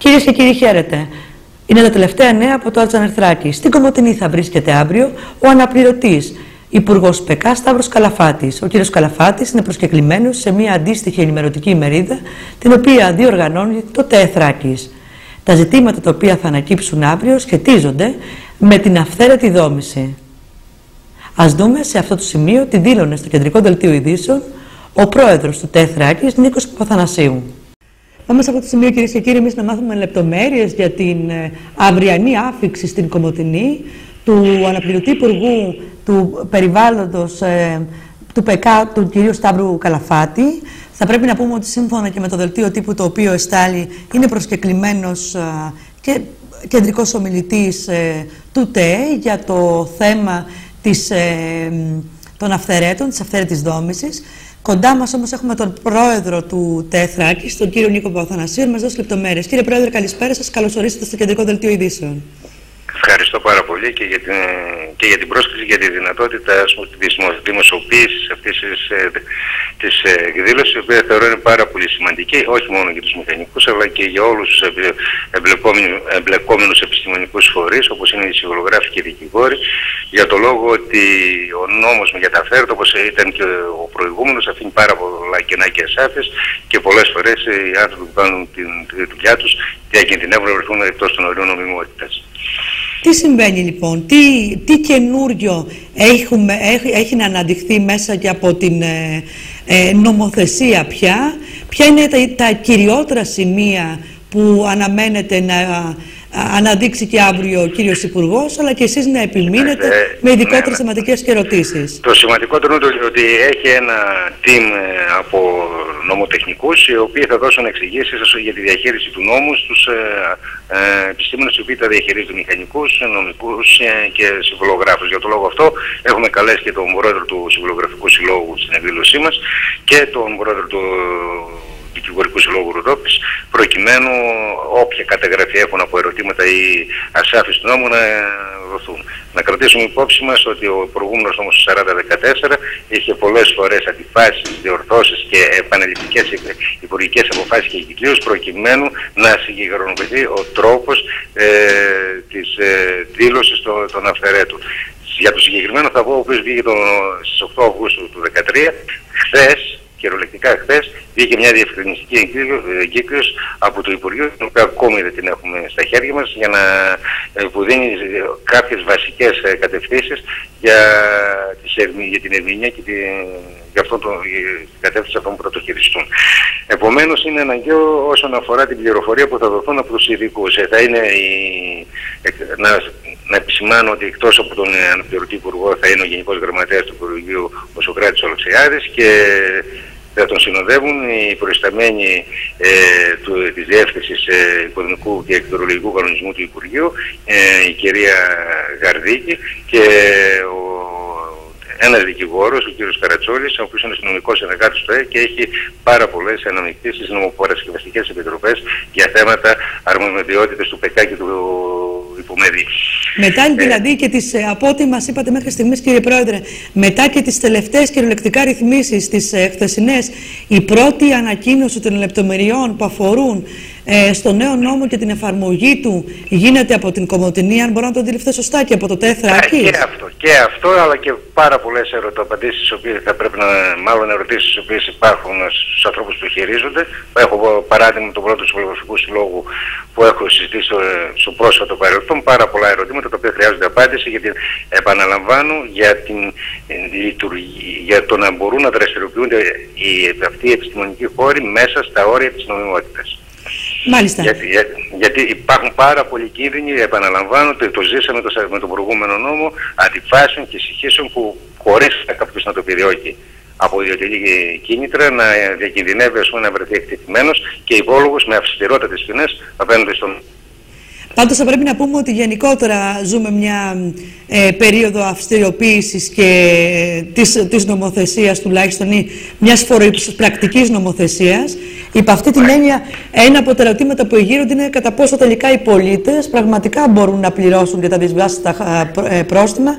Κυρίες και κύριοι, χαίρετε. Είναι τα τελευταία νέα από το Άλτζαν Ερθράκη. Στην Κομοτηνή θα βρίσκεται αύριο ο αναπληρωτής Υπουργός ΠΕΚΑ Σταύρος Καλαφάτης. Ο κύριος Καλαφάτης είναι προσκεκλημένος σε μια αντίστοιχη ενημερωτική ημερίδα, την οποία διοργανώνει το ΤΕΘΡΑΚΙΣ. Τα ζητήματα τα οποία θα ανακύψουν αύριο σχετίζονται με την αυθαίρετη δόμηση. Ας δούμε σε αυτό το σημείο τι δήλωνε στο Κεντρικό Δελτίο Ειδήσεων ο πρόεδρος του ΤΕΘΡΑΚΙΣ, Νίκος Παπαθανασίου. Πάμε σε αυτό το σημείο, κυρίες και κύριοι, εμείς να μάθουμε λεπτομέρειες για την αυριανή άφιξη στην Κομοτηνή του αναπληρωτή Υπουργού του Περιβάλλοντος του ΠΕΚΑ, του κυρίου Σταύρου Καλαφάτη. Θα πρέπει να πούμε ότι σύμφωνα και με το δελτίο τύπου το οποίο εστάλει, είναι προσκεκλημένος και κεντρικός ομιλητής του ΤΕ για το θέμα των αυθαιρέτων, της αυθαίρετης δόμησης. Κοντά μας όμως έχουμε τον πρόεδρο του ΤΕΘΡΑΚΙΣ, τον κύριο Νίκο Παπαθανασίου, να μας δώσει λεπτομέρειες. Κύριε Πρόεδρε, καλησπέρα σας. Καλώς ορίσατε στο Κεντρικό Δελτίο Ειδήσεων. Ευχαριστώ πάρα πολύ και για την πρόσκληση, για τη δυνατότητα της δημοσιοποίησης αυτής της εκδήλωσης, η οποία θεωρώ είναι πάρα πολύ σημαντική, όχι μόνο για τους μηχανικούς, αλλά και για όλους τους εμπλεκόμενους επιστημονικούς φορείς, όπως είναι οι ψυχολογράφοι και οι δικηγόροι, για το λόγο ότι ο νόμος για τα αυθαίρετα, όπως ήταν και ο προηγούμενος, αφήνει πάρα πολλά κενά και ασάφειες και πολλές φορές οι άνθρωποι που κάνουν τη δουλειά τους διακινδυνεύουν να βρεθούν εκτός των ορίων νομιμότητας. Τι συμβαίνει λοιπόν, τι καινούριο έχει να αναδειχθεί μέσα και από την νομοθεσία ποια είναι τα κυριότερα σημεία που αναμένεται να αναδείξει και αύριο ο κύριος Υπουργός, αλλά και εσείς να επιμείνετε με ειδικότερες θεματικές και ερωτήσεις. Το σημαντικότερο είναι ότι έχει ένα team από νομοτεχνικούς, οι οποίοι θα δώσουν εξηγήσεις για τη διαχείριση του νόμου στους επιστήμονες οι οποίοι τα διαχειρίζονται, μηχανικούς, νομικούς και συμβολογράφους. Για τον λόγο αυτό έχουμε καλέσει και τον πρόεδρο του Συμβολογραφικού Συλλόγου στην εκδήλωσή μας και τον πρόεδρο του Δικηγορικού Συλλόγου Ροδόπης, προκειμένου όποια καταγραφή έχουν από ερωτήματα ή ασάφειες του νόμου να δοθούν. Να κρατήσουμε υπόψη μας ότι ο προηγούμενος νόμος του 4014 είχε πολλές φορές αντιφάσεις, διορθώσεις και επαναληπτικές υπουργικές αποφάσεις και εγκυκλίους, προκειμένου να συγκεκριμενοποιηθεί ο τρόπος της δήλωσης των αυθαιρέτων. Για το συγκεκριμένο θα πω, ο οποίος βγήκε στις 8 Αυγούστου του 2013, χθες, κυριολεκτικά χθες, βγήκε μια διευκρινιστική εγκύκλειος από το Υπουργείο, την οποία ακόμη δεν την έχουμε στα χέρια μας, που δίνει κάποιες βασικές κατευθύνσεις για την ερμηνεία και για την κατεύθυνση αυτών που θα το χειριστούν. Επομένως, είναι αναγκαίο όσον αφορά την πληροφορία που θα δοθούν από τους ειδικούς. Θα είναι να επισημάνω ότι εκτός από τον αναπληρωτή Υπουργό θα είναι ο Γενικός Γραμματέας του Υπουργείου, ο Σωκράτης Ολοξιάδης, και θα τον συνοδεύουν οι προϊσταμένοι της Διεύθυνσης Οικονομικού και Εκτορολογικού Κανονισμού του Υπουργείου, η κυρία Γαρδίκη, και ένας δικηγόρος, ο κύριος Καρατσόλης, ο οποίος είναι αστυνομικός συνεργάτης του ΕΕ και έχει πάρα πολλές αναμεικτήσεις στις νομοπαρασκευαστικές επιτροπές για θέματα αρμοδιότητες του ΠΕΚΑ και του Υπομέδη. Μετά δηλαδή και τις, από ό,τι μας είπατε μέχρι στιγμής, κύριε Πρόεδρε, μετά και τις τελευταίες κυριολεκτικά ρυθμίσεις, τις χθεσινές, η πρώτη ανακοίνωση των λεπτομεριών που αφορούν στο νέο νόμο και την εφαρμογή του γίνεται από την Κομοτηνή, αν μπορώ να το αντιληφθώ σωστά, και από το ΤΕΘΡΑΚΙΣ. Και αυτό, αλλά και πάρα πολλές ερωταπαντήσεις, οι οποίες θα πρέπει μάλλον ερωτήσεις οι οποίες υπάρχουν στους ανθρώπους που χειρίζονται. Έχω παράδειγμα τον πρώτο του Συμβολογικού Συλλόγου που έχω συζητήσει στο πρόσφατο παρελθόν, πάρα πολλά ερωτήματα τα οποία χρειάζονται απάντηση, γιατί επαναλαμβάνω για το να μπορούν να δραστηριοποιούνται αυτοί οι επιστημονικοί χώροι μέσα στα όρια της νομιμότητας. Μάλιστα. Γιατί υπάρχουν πάρα πολλοί κίνδυνοι, επαναλαμβάνω, το ζήσαμε με τον προηγούμενο νόμο, αντιφάσεων και συγχύσεων που χωρίς κάποιος να το επιδιώκει από ιδιωτική κίνητρα να διακινδυνεύει, να βρεθεί εκτεθειμένος και υπόλογος με αυστηρότατες ποινές απέναντι στον. Πάντως θα πρέπει να πούμε ότι γενικότερα ζούμε μια περίοδο αυστηριοποίησης και της νομοθεσίας, τουλάχιστον, ή μιας φοροεισπρακτικής νομοθεσίας. Υπ' αυτή την έννοια, ένα από τα ερωτήματα που εγείρονται είναι κατά πόσο τελικά οι πολίτες πραγματικά μπορούν να πληρώσουν για τα δυσβάστατα πρόστιμα,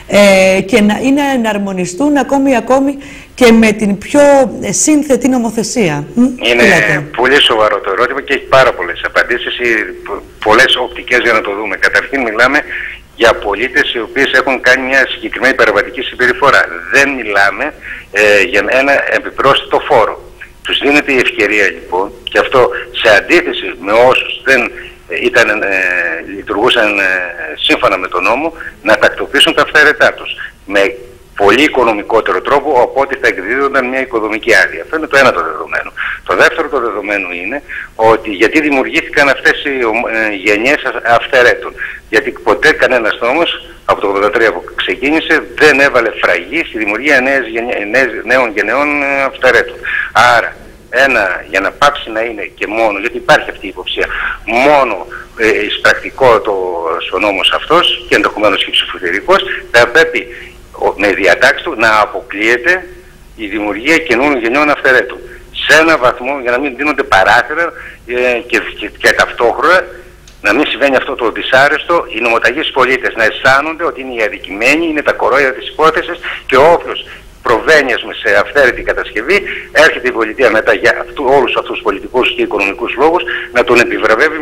και να εναρμονιστούν ακόμη και με την πιο σύνθετη νομοθεσία. Είναι πολύ σοβαρό το ερώτημα και έχει πάρα πολλές απαντήσεις ή πολλές οπτικές για να το δούμε. Καταρχήν μιλάμε για πολίτες οι οποίες έχουν κάνει μια συγκεκριμένη παραβατική συμπεριφορά. Δεν μιλάμε για ένα επιπρόσθετο φόρο. Τους δίνεται η ευκαιρία λοιπόν, και αυτό σε αντίθεση με όσους δεν λειτουργούσαν σύμφωνα με τον νόμο, να τακτοποιήσουν τα αυθαίρετά τους με πολύ οικονομικότερο τρόπο από ό,τι θα εκδίδονταν μια οικοδομική άδεια. Αυτό είναι το ένα το δεδομένο. Το δεύτερο το δεδομένο είναι ότι γιατί δημιουργήθηκαν αυτές οι γενιές αυθαιρέτων. Γιατί ποτέ κανένας νόμος από το 1983 που ξεκίνησε δεν έβαλε φραγή στη δημιουργία νέων γενεών αυθαιρέτων. Άρα, για να πάψει να είναι και μόνο, γιατί υπάρχει αυτή η υποψία, μόνο εισπρακτικός ο νόμος αυτός και ενδεχομένως και ψηφοθερικός, θα πρέπει με διατάξη του να αποκλείεται η δημιουργία καινούριων γενιών αυθαιρέτων. Σε έναν βαθμό, για να μην δίνονται παράθυρα και ταυτόχρονα να μην συμβαίνει αυτό το δυσάρεστο, οι νομοταγείς πολίτες να αισθάνονται ότι είναι οι αδικημένοι, είναι τα κορόιδα της υπόθεσης και όποιος προβαίνει σε αυθαίρετη κατασκευή, έρχεται η πολιτεία μετά για όλους αυτούς τους πολιτικούς και οικονομικούς λόγους να τον επιβραβεύει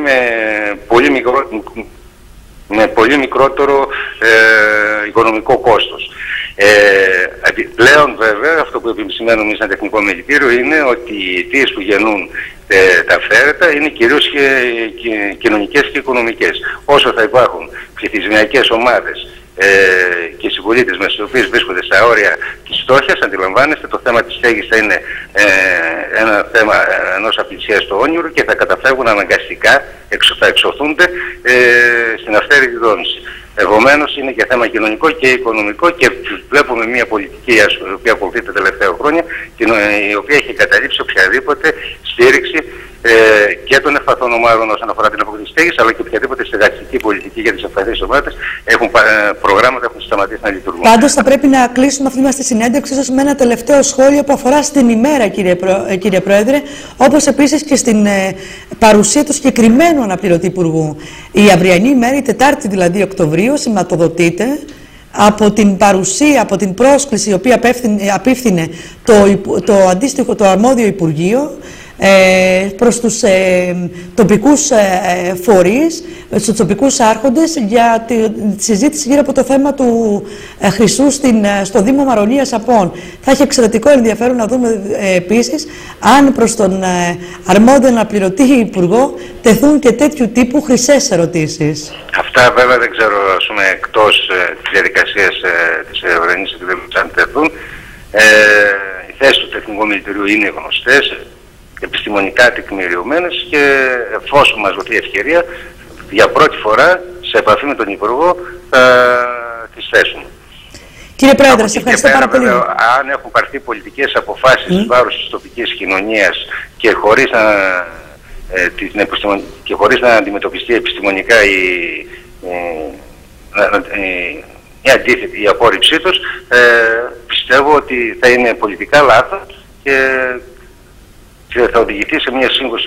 με πολύ μικρότερο οικονομικό κόστος. Πλέον βέβαια αυτό που επισημαίνουμε εμείς ένα τεχνικό μελητήριο είναι ότι οι αιτίες που γεννούν τα αυθαίρετα είναι κυρίως κοινωνικές και οικονομικές. Όσο θα υπάρχουν πληθυσμιακές ομάδες και συμπολίτες μας οι οποίες βρίσκονται στα όρια της φτώχειας, αντιλαμβάνεστε, το θέμα της στέγης θα είναι ένα θέμα ενός απλησίας στο όνειρο και θα καταφεύγουν αναγκαστικά, θα εξωθούνται στην αυθαίρετη δόνηση. Επομένως είναι και θέμα κοινωνικό και οικονομικό και βλέπουμε μια πολιτική η οποία ακολουθεί τα τελευταία χρόνια και η οποία έχει καταλήψει οποιαδήποτε στήριξη και των ευπαθών ομάδων όσον αφορά την αποκτήση στέγης, αλλά και οποιαδήποτε στεγαστική πολιτική για τις ευπαθείς ομάδες προγράμματα έχουν σταματήσει να λειτουργούν. Πάντως θα πρέπει να κλείσουμε αυτή μας τη συνέντευξη ίσως με ένα τελευταίο σχόλιο που αφορά στην ημέρα, κύριε Πρόεδρε, όπως επίσης και στην παρουσία του συγκεκριμένου αναπληρωτή Υπουργού. Η αυριανή ημέρα, η Τετάρτη δηλαδή Οκτωβρίου, σηματοδοτείται από την παρουσία, από την πρόσκληση η οποία απίφθινε το αρμόδιο Υπουργείο προς τους τοπικούς φορείς, στους τοπικούς άρχοντες για τη συζήτηση γύρω από το θέμα του χρυσού στο Δήμο Μαρονίας Απών. Θα έχει εξαιρετικό ενδιαφέρον να δούμε επίσης αν προς τον αρμόδιο αναπληρωτή Υπουργό τεθούν και τέτοιου τύπου χρυσές ερωτήσεις. Αυτά βέβαια δεν ξέρω, ας πούμε, εκτός της διαδικασίας της Ευρωπαϊκής Επιτροπής αν τεθούν. Οι θέσεις του Τεχνικού Μελητηρίου είναι γνωστές, επιστημονικά τεκμηριωμένες και εφόσον μας δοθεί ευκαιρία για πρώτη φορά σε επαφή με τον Υπουργό θα τις θέσουμε. Κύριε Πρόεδρε, σε ευχαριστώ πάρα πολύ. Αν έχουν πάρθει πολιτικές αποφάσεις βάρος της τοπικής κοινωνίας και χωρίς να αντιμετωπιστεί επιστημονικά μια αντίθετη απόρριψή τους, πιστεύω ότι θα είναι πολιτικά λάθος και θα οδηγηθεί σε μια σύγκρουση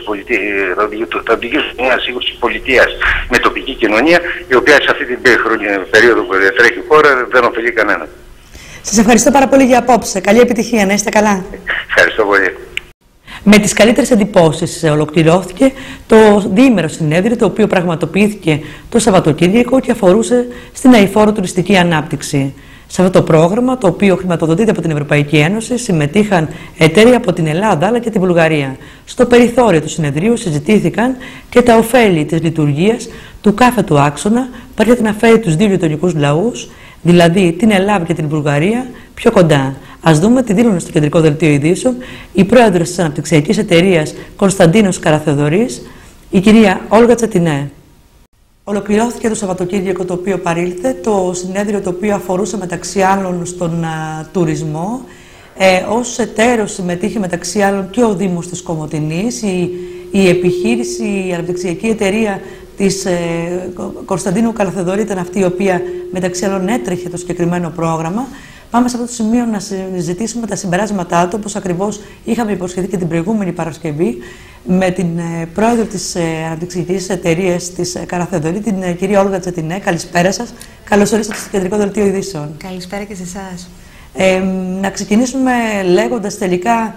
πολιτείας με τοπική κοινωνία, η οποία σε αυτή την περίοδο που τρέχει η χώρα δεν ωφελεί κανέναν. Σας ευχαριστώ πάρα πολύ για απόψε. Καλή επιτυχία, να είστε καλά. Ευχαριστώ πολύ. Με τις καλύτερες εντυπώσεις ολοκληρώθηκε το διήμερο συνέδριο, το οποίο πραγματοποιήθηκε το Σαββατοκύριακο και αφορούσε στην αειφόρο τουριστική ανάπτυξη. Σε αυτό το πρόγραμμα, το οποίο χρηματοδοτείται από την Ευρωπαϊκή Ένωση, συμμετείχαν εταίροι από την Ελλάδα αλλά και τη Βουλγαρία. Στο περιθώριο του συνεδρίου συζητήθηκαν και τα ωφέλη της λειτουργίας του κάθετου άξονα που έρχεται να φέρει τους δύο γειτονικούς λαούς, δηλαδή την Ελλάδα και την Βουλγαρία, πιο κοντά. Ας δούμε τι δήλωνε στο κεντρικό δελτίο ειδήσεων η πρόεδρος της αναπτυξιακής εταιρείας Κωνσταντίνος Καραθεοδωρής, η κυρία Όλγα Τσετινέ. Ολοκληρώθηκε το Σαββατοκύριακο το οποίο παρήλθε, το συνέδριο το οποίο αφορούσε μεταξύ άλλων στον τουρισμό. Ως εταίρος συμμετείχε μεταξύ άλλων και ο Δήμος της Κομοτηνής, η επιχείρηση, η αναπτυξιακή εταιρεία της Κωνσταντίνου Καραθεοδωρή ήταν αυτή η οποία μεταξύ άλλων έτρεχε το συγκεκριμένο πρόγραμμα. πάμε σε αυτό το σημείο να συζητήσουμε τα συμπεράσματά του, όπως ακριβώς είχαμε υποσχεθεί και την προηγούμενη Παρασκευή, με την πρόεδρο της Αναπτυξιακής Εταιρείας της Καραθεδωρή, την κυρία Όλγα Τσετινέ. Καλησπέρα σας. Καλώς ορίσατε στο Κεντρικό Δελτίο Ειδήσεων. Καλησπέρα και σε εσάς. Να ξεκινήσουμε λέγοντας τελικά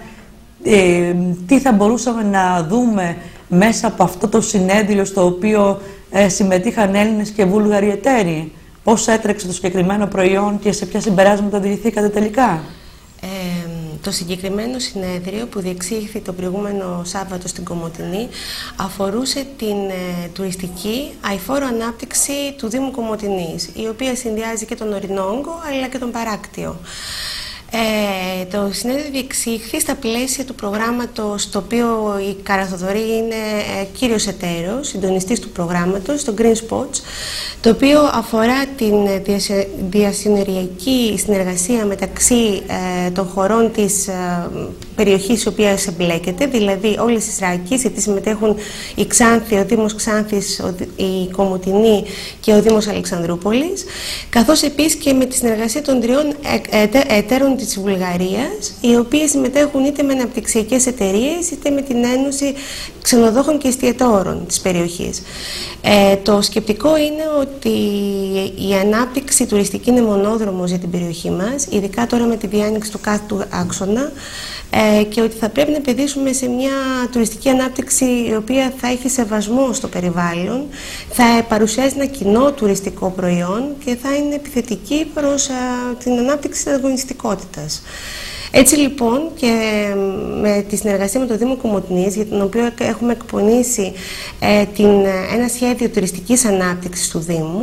τι θα μπορούσαμε να δούμε μέσα από αυτό το συνέδριο στο οποίο συμμετείχαν Έλληνες και Βούλγαροι εταίροι. Πώς έτρεξε το συγκεκριμένο προϊόν και σε ποια συμπεράσματα οδηγηθήκατε τελικά? Το συγκεκριμένο συνέδριο που διεξήχθη το προηγούμενο Σάββατο στην Κομοτηνή αφορούσε την τουριστική αειφόρο ανάπτυξη του Δήμου Κομοτηνής, η οποία συνδυάζει και τον ορεινό όγκο αλλά και τον παράκτιο. Το συνέδριο διεξήχθη στα πλαίσια του προγράμματος, το οποίο η Καραθοδωρή είναι κύριος εταίρος, συντονιστής του προγράμματος, το Green Spots, το οποίο αφορά την διασυνοριακή συνεργασία μεταξύ των χωρών της περιοχής η οποία εμπλέκεται, δηλαδή όλες τις Ραακίες, γιατί συμμετέχουν η Ξάνθη, ο Δήμος Ξάνθης, η Κομοτηνή και ο Δήμος Αλεξανδρούπολης, καθώς επίσης και με τη συνεργασία των τριών εταίρων της Βουλγαρίας, οι οποίες συμμετέχουν είτε με αναπτυξιακές εταιρείες είτε με την Ένωση Ξενοδόχων και Εστιατόρων της περιοχής. Το σκεπτικό είναι ότι η ανάπτυξη τουριστική είναι μονόδρομος για την περιοχή μας, ειδικά τώρα με τη διάνοιξη του κάθετου άξονα, και ότι θα πρέπει να επενδύσουμε σε μια τουριστική ανάπτυξη η οποία θα έχει σεβασμό στο περιβάλλον, θα παρουσιάζει ένα κοινό τουριστικό προϊόν και θα είναι επιθετική προς την ανάπτυξη της αγωνιστικότητας. Έτσι λοιπόν, και με τη συνεργασία με το Δήμο Κομοτηνής, για τον οποίο έχουμε εκπονήσει ένα σχέδιο τουριστικής ανάπτυξης του Δήμου,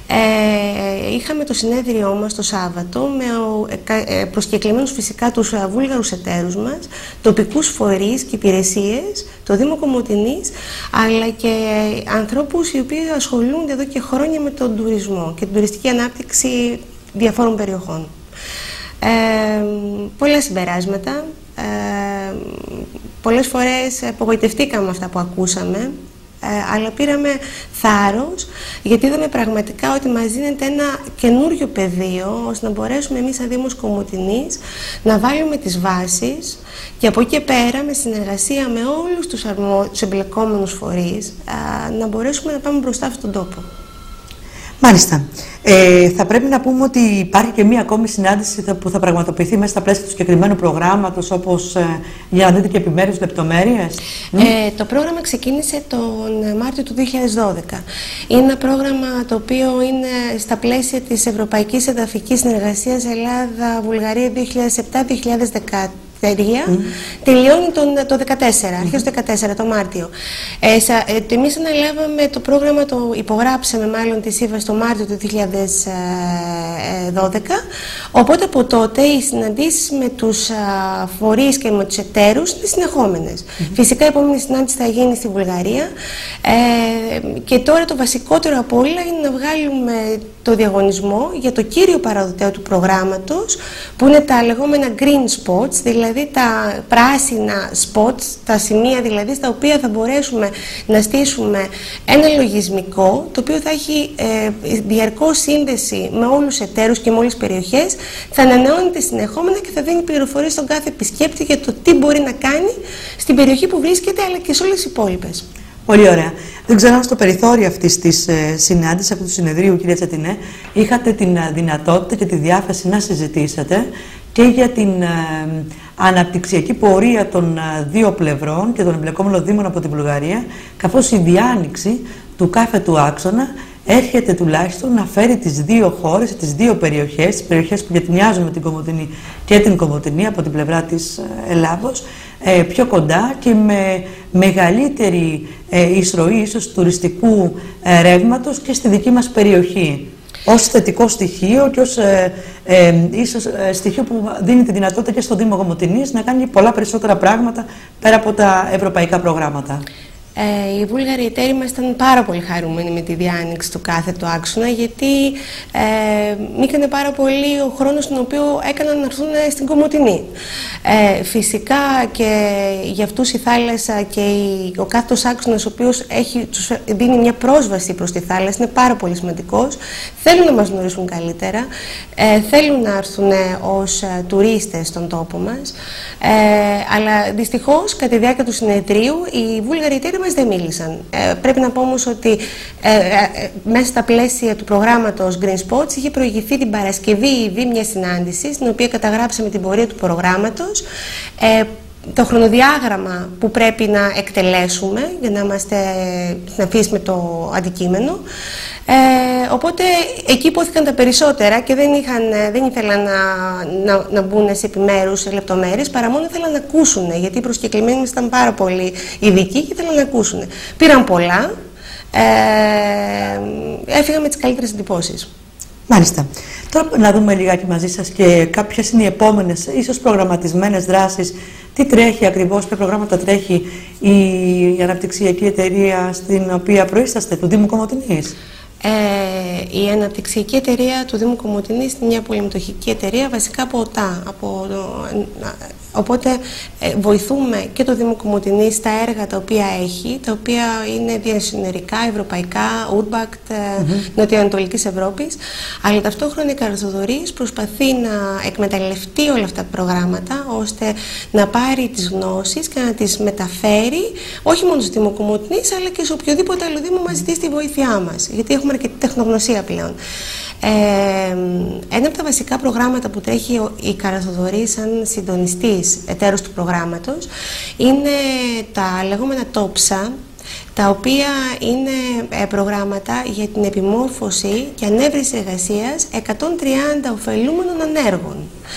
είχαμε το συνέδριό μας το Σάββατο με προσκεκλημένους φυσικά τους βούλγαρους εταίρους μας, τοπικούς φορείς και υπηρεσίες, το Δήμο Κομοτηνής, αλλά και ανθρώπους οι οποίοι ασχολούνται εδώ και χρόνια με τον τουρισμό και την τουριστική ανάπτυξη διαφόρων περιοχών. Πολλά συμπεράσματα, πολλές φορές απογοητευτήκαμε με αυτά που ακούσαμε, αλλά πήραμε θάρρος, γιατί είδαμε πραγματικά ότι μας δίνεται ένα καινούριο πεδίο ώστε να μπορέσουμε εμείς σαν Δήμος Κομοτηνής να βάλουμε τις βάσεις και από εκεί και πέρα, με συνεργασία με όλους τους εμπλεκόμενους φορείς, να μπορέσουμε να πάμε μπροστά αυτόν τον τόπο. Μάλιστα. Θα πρέπει να πούμε ότι υπάρχει και μία ακόμη συνάντηση που θα πραγματοποιηθεί μέσα στα πλαίσια του συγκεκριμένου προγράμματος, όπως για να δείτε και επιμέρους λεπτομέρειες. Το πρόγραμμα ξεκίνησε τον Μάρτιο του 2012. Είναι ένα πρόγραμμα το οποίο είναι στα πλαίσια της Ευρωπαϊκής Εδαφικής Συνεργασίας Ελλάδα-Βουλγαρία 2007-2010. Τελειώνει το 2014, αρχές του 2014, το Μάρτιο. Εμείς αναλάβαμε το πρόγραμμα, το υπογράψαμε μάλλον τη σύμβαση το Μάρτιο του 2012, οπότε από τότε οι συναντήσεις με τους φορείς και με τους εταίρους είναι συνεχόμενες. Φυσικά η επόμενη συνάντηση θα γίνει στη Βουλγαρία, και τώρα το βασικότερο από όλα είναι να βγάλουμε το διαγωνισμό για το κύριο παραδοτέο του προγράμματος, που είναι τα λεγόμενα green spots, δηλαδή τα πράσινα spots, τα σημεία δηλαδή στα οποία θα μπορέσουμε να στήσουμε ένα λογισμικό, το οποίο θα έχει διαρκώς σύνδεση με όλους τους εταίρους και με όλες τις περιοχές, θα ανανεώνεται συνεχόμενα και θα δίνει πληροφορίες στον κάθε επισκέπτη για το τι μπορεί να κάνει στην περιοχή που βρίσκεται, αλλά και σε όλες τις υπόλοιπες. Πολύ ωραία. Δεν ξέρω αν στο περιθώριο αυτής της συνάντησης, αυτού του συνεδρίου, κυρία Τσετινέ, είχατε την δυνατότητα και τη διάθεση να συζητήσετε και για την αναπτυξιακή πορεία των δύο πλευρών και των εμπλεκόμενων δήμων από την Βουλγαρία, καθώς η διάνοιξη του κάθετου άξονα έρχεται τουλάχιστον να φέρει τις δύο χώρες, τις δύο περιοχές, τις περιοχές που γετνιάζουν με την Κομοτηνή και την Κομοτηνή από την πλευρά της Ελλάδος, πιο κοντά και με μεγαλύτερη εισρωή ίσως τουριστικού ρεύματος και στη δική μας περιοχή, ως θετικό στοιχείο και ως ίσως στοιχείο που δίνει τη δυνατότητα και στο Δήμο Κομοτηνής να κάνει πολλά περισσότερα πράγματα πέρα από τα ευρωπαϊκά προγράμματα. Οι Βούλγαροι εταίροι μας ήταν πάρα πολύ χαρούμενοι με τη διάνοιξη του κάθετου άξονα, γιατί μήκανε πάρα πολύ ο χρόνος τον οποίο έκαναν να έρθουν στην Κομοτηνή. Φυσικά και για αυτούς η θάλασσα και ο κάθετος άξονας, ο οποίος τους δίνει μια πρόσβαση προς τη θάλασσα, είναι πάρα πολύ σημαντικός. Θέλουν να μας γνωρίσουν καλύτερα, θέλουν να έρθουν ως τουρίστες στον τόπο μας, αλλά δυστυχώς κατά τη διάρκεια του συνεδρίου οι Βούλγαροι εταίροι μας δεν μίλησαν. Πρέπει να πω όμως ότι μέσα στα πλαίσια του προγράμματος Green Spots είχε προηγηθεί την Παρασκευή ήδη μια συνάντηση, στην οποία καταγράψαμε την πορεία του προγράμματος, το χρονοδιάγραμμα που πρέπει να εκτελέσουμε για να είμαστε συναφείς με το αντικείμενο. Οπότε εκεί υπόθηκαν τα περισσότερα και δεν ήθελαν να μπουν σε επιμέρους λεπτομέρειες, παρά μόνο ήθελαν να ακούσουν, γιατί οι προσκεκλημένοι ήταν πάρα πολύ ειδικοί και ήθελαν να ακούσουν. Πήραν πολλά, έφυγαν με τις καλύτερες εντυπώσεις. Μάλιστα. Τώρα να δούμε λιγάκι μαζί σας και κάποιες είναι οι επόμενες, ίσως προγραμματισμένες δράσεις. Τι τρέχει ακριβώς, ποια προγράμματα τρέχει η αναπτυξιακή εταιρεία στην οποία προείσταστε, του Δήμου Κομοτηνής? Η αναπτυξιακή εταιρεία του Δήμου Κομοτηνής είναι μια πολυμετοχική εταιρεία, βασικά από ΟΤΑ. Οπότε βοηθούμε και το Δήμο Κομοτηνής στα έργα τα οποία έχει, τα οποία είναι διασυνορικά, ευρωπαϊκά, Urbact, Νοτιοανατολικής Ευρώπης, αλλά ταυτόχρονα η Καραθοδωρής προσπαθεί να εκμεταλλευτεί όλα αυτά τα προγράμματα, ώστε να πάρει τις γνώσεις και να τις μεταφέρει, όχι μόνο στο Δήμο Κομοτηνής, αλλά και σε οποιοδήποτε άλλο Δήμο μας ζητήσει τη βοήθειά μας, γιατί έχουμε αρκετή τεχνογνωσία πλέον. Ένα από τα βασικά προγράμματα που τρέχει η Καραθοδωρή σαν συντονιστής εταίρος του προγράμματος είναι τα λεγόμενα TOPSA, τα οποία είναι προγράμματα για την επιμόρφωση και ανέβρεση εργασίας 130 ωφελούμενων ανέργων.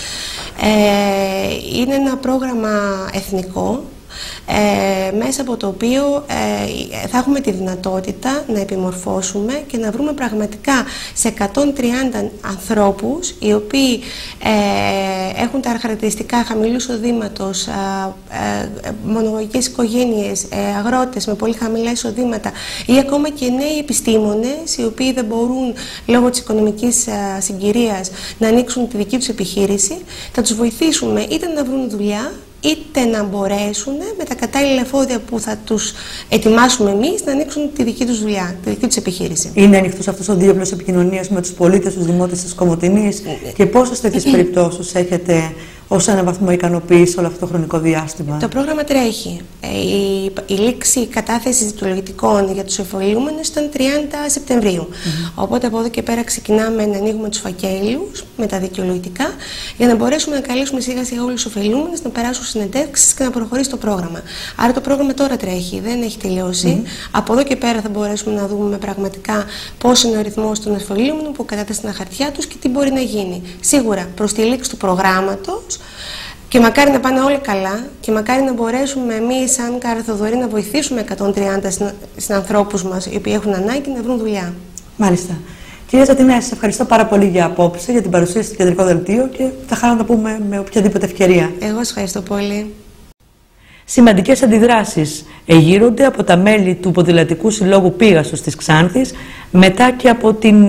Είναι ένα πρόγραμμα εθνικό, μέσα από το οποίο θα έχουμε τη δυνατότητα να επιμορφώσουμε και να βρούμε πραγματικά σε 130 ανθρώπους οι οποίοι έχουν τα χαρακτηριστικά χαμηλού εισοδήματος, μονογονικές οικογένειες, αγρότες με πολύ χαμηλά εισοδήματα ή ακόμα και νέοι επιστήμονες οι οποίοι δεν μπορούν λόγω της οικονομικής συγκυρίας να ανοίξουν τη δική τους επιχείρηση. Θα τους βοηθήσουμε είτε να βρουν δουλειά, είτε να μπορέσουν με τα κατάλληλα εφόδια που θα τους ετοιμάσουμε εμείς να ανοίξουν τη δική τους δουλειά, τη δική τους επιχείρηση. Είναι ανοιχτός αυτός ο διάβλος επικοινωνίας με τους πολίτες, τους δημότες της Κομοτηνής και πόσες τέτοιες περιπτώσεις έχετε ως έναν βαθμό ικανοποίηση όλο αυτό το χρονικό διάστημα? Το πρόγραμμα τρέχει. Η λήξη κατάθεσης δικαιολογητικών για τους ωφελούμενους ήταν 30 Σεπτεμβρίου. Οπότε από εδώ και πέρα ξεκινάμε να ανοίγουμε τους φακέλους με τα δικαιολογητικά για να μπορέσουμε να καλέσουμε σιγά σιγά όλους τους ωφελούμενους να περάσουν συνεντεύξεις και να προχωρήσει το πρόγραμμα. Άρα το πρόγραμμα τώρα τρέχει, δεν έχει τελειώσει. Από εδώ και πέρα θα μπορέσουμε να δούμε πραγματικά πώς είναι ο ρυθμός των ωφελούμενων που κατάθεσαν τα χαρτιά τους και τι μπορεί να γίνει. Σίγουρα προς τη λήξη του προγράμματος. Και μακάρι να πάνε όλοι καλά και μακάρι να μπορέσουμε εμείς σαν Καραθοδωρή να βοηθήσουμε 130 συνανθρώπους μας οι οποίοι έχουν ανάγκη να βρουν δουλειά. Μάλιστα. Κυρία Ζατινέα, σας ευχαριστώ πάρα πολύ για απόψε, για την παρουσία στο Κεντρικό Δελτίο και θα χαρώ να τα πούμε με οποιαδήποτε ευκαιρία. Εγώ σας ευχαριστώ πολύ. Σημαντικές αντιδράσεις εγείρονται από τα μέλη του Ποδηλατικού Συλλόγου Πήγασος της Ξάνθης μετά και από την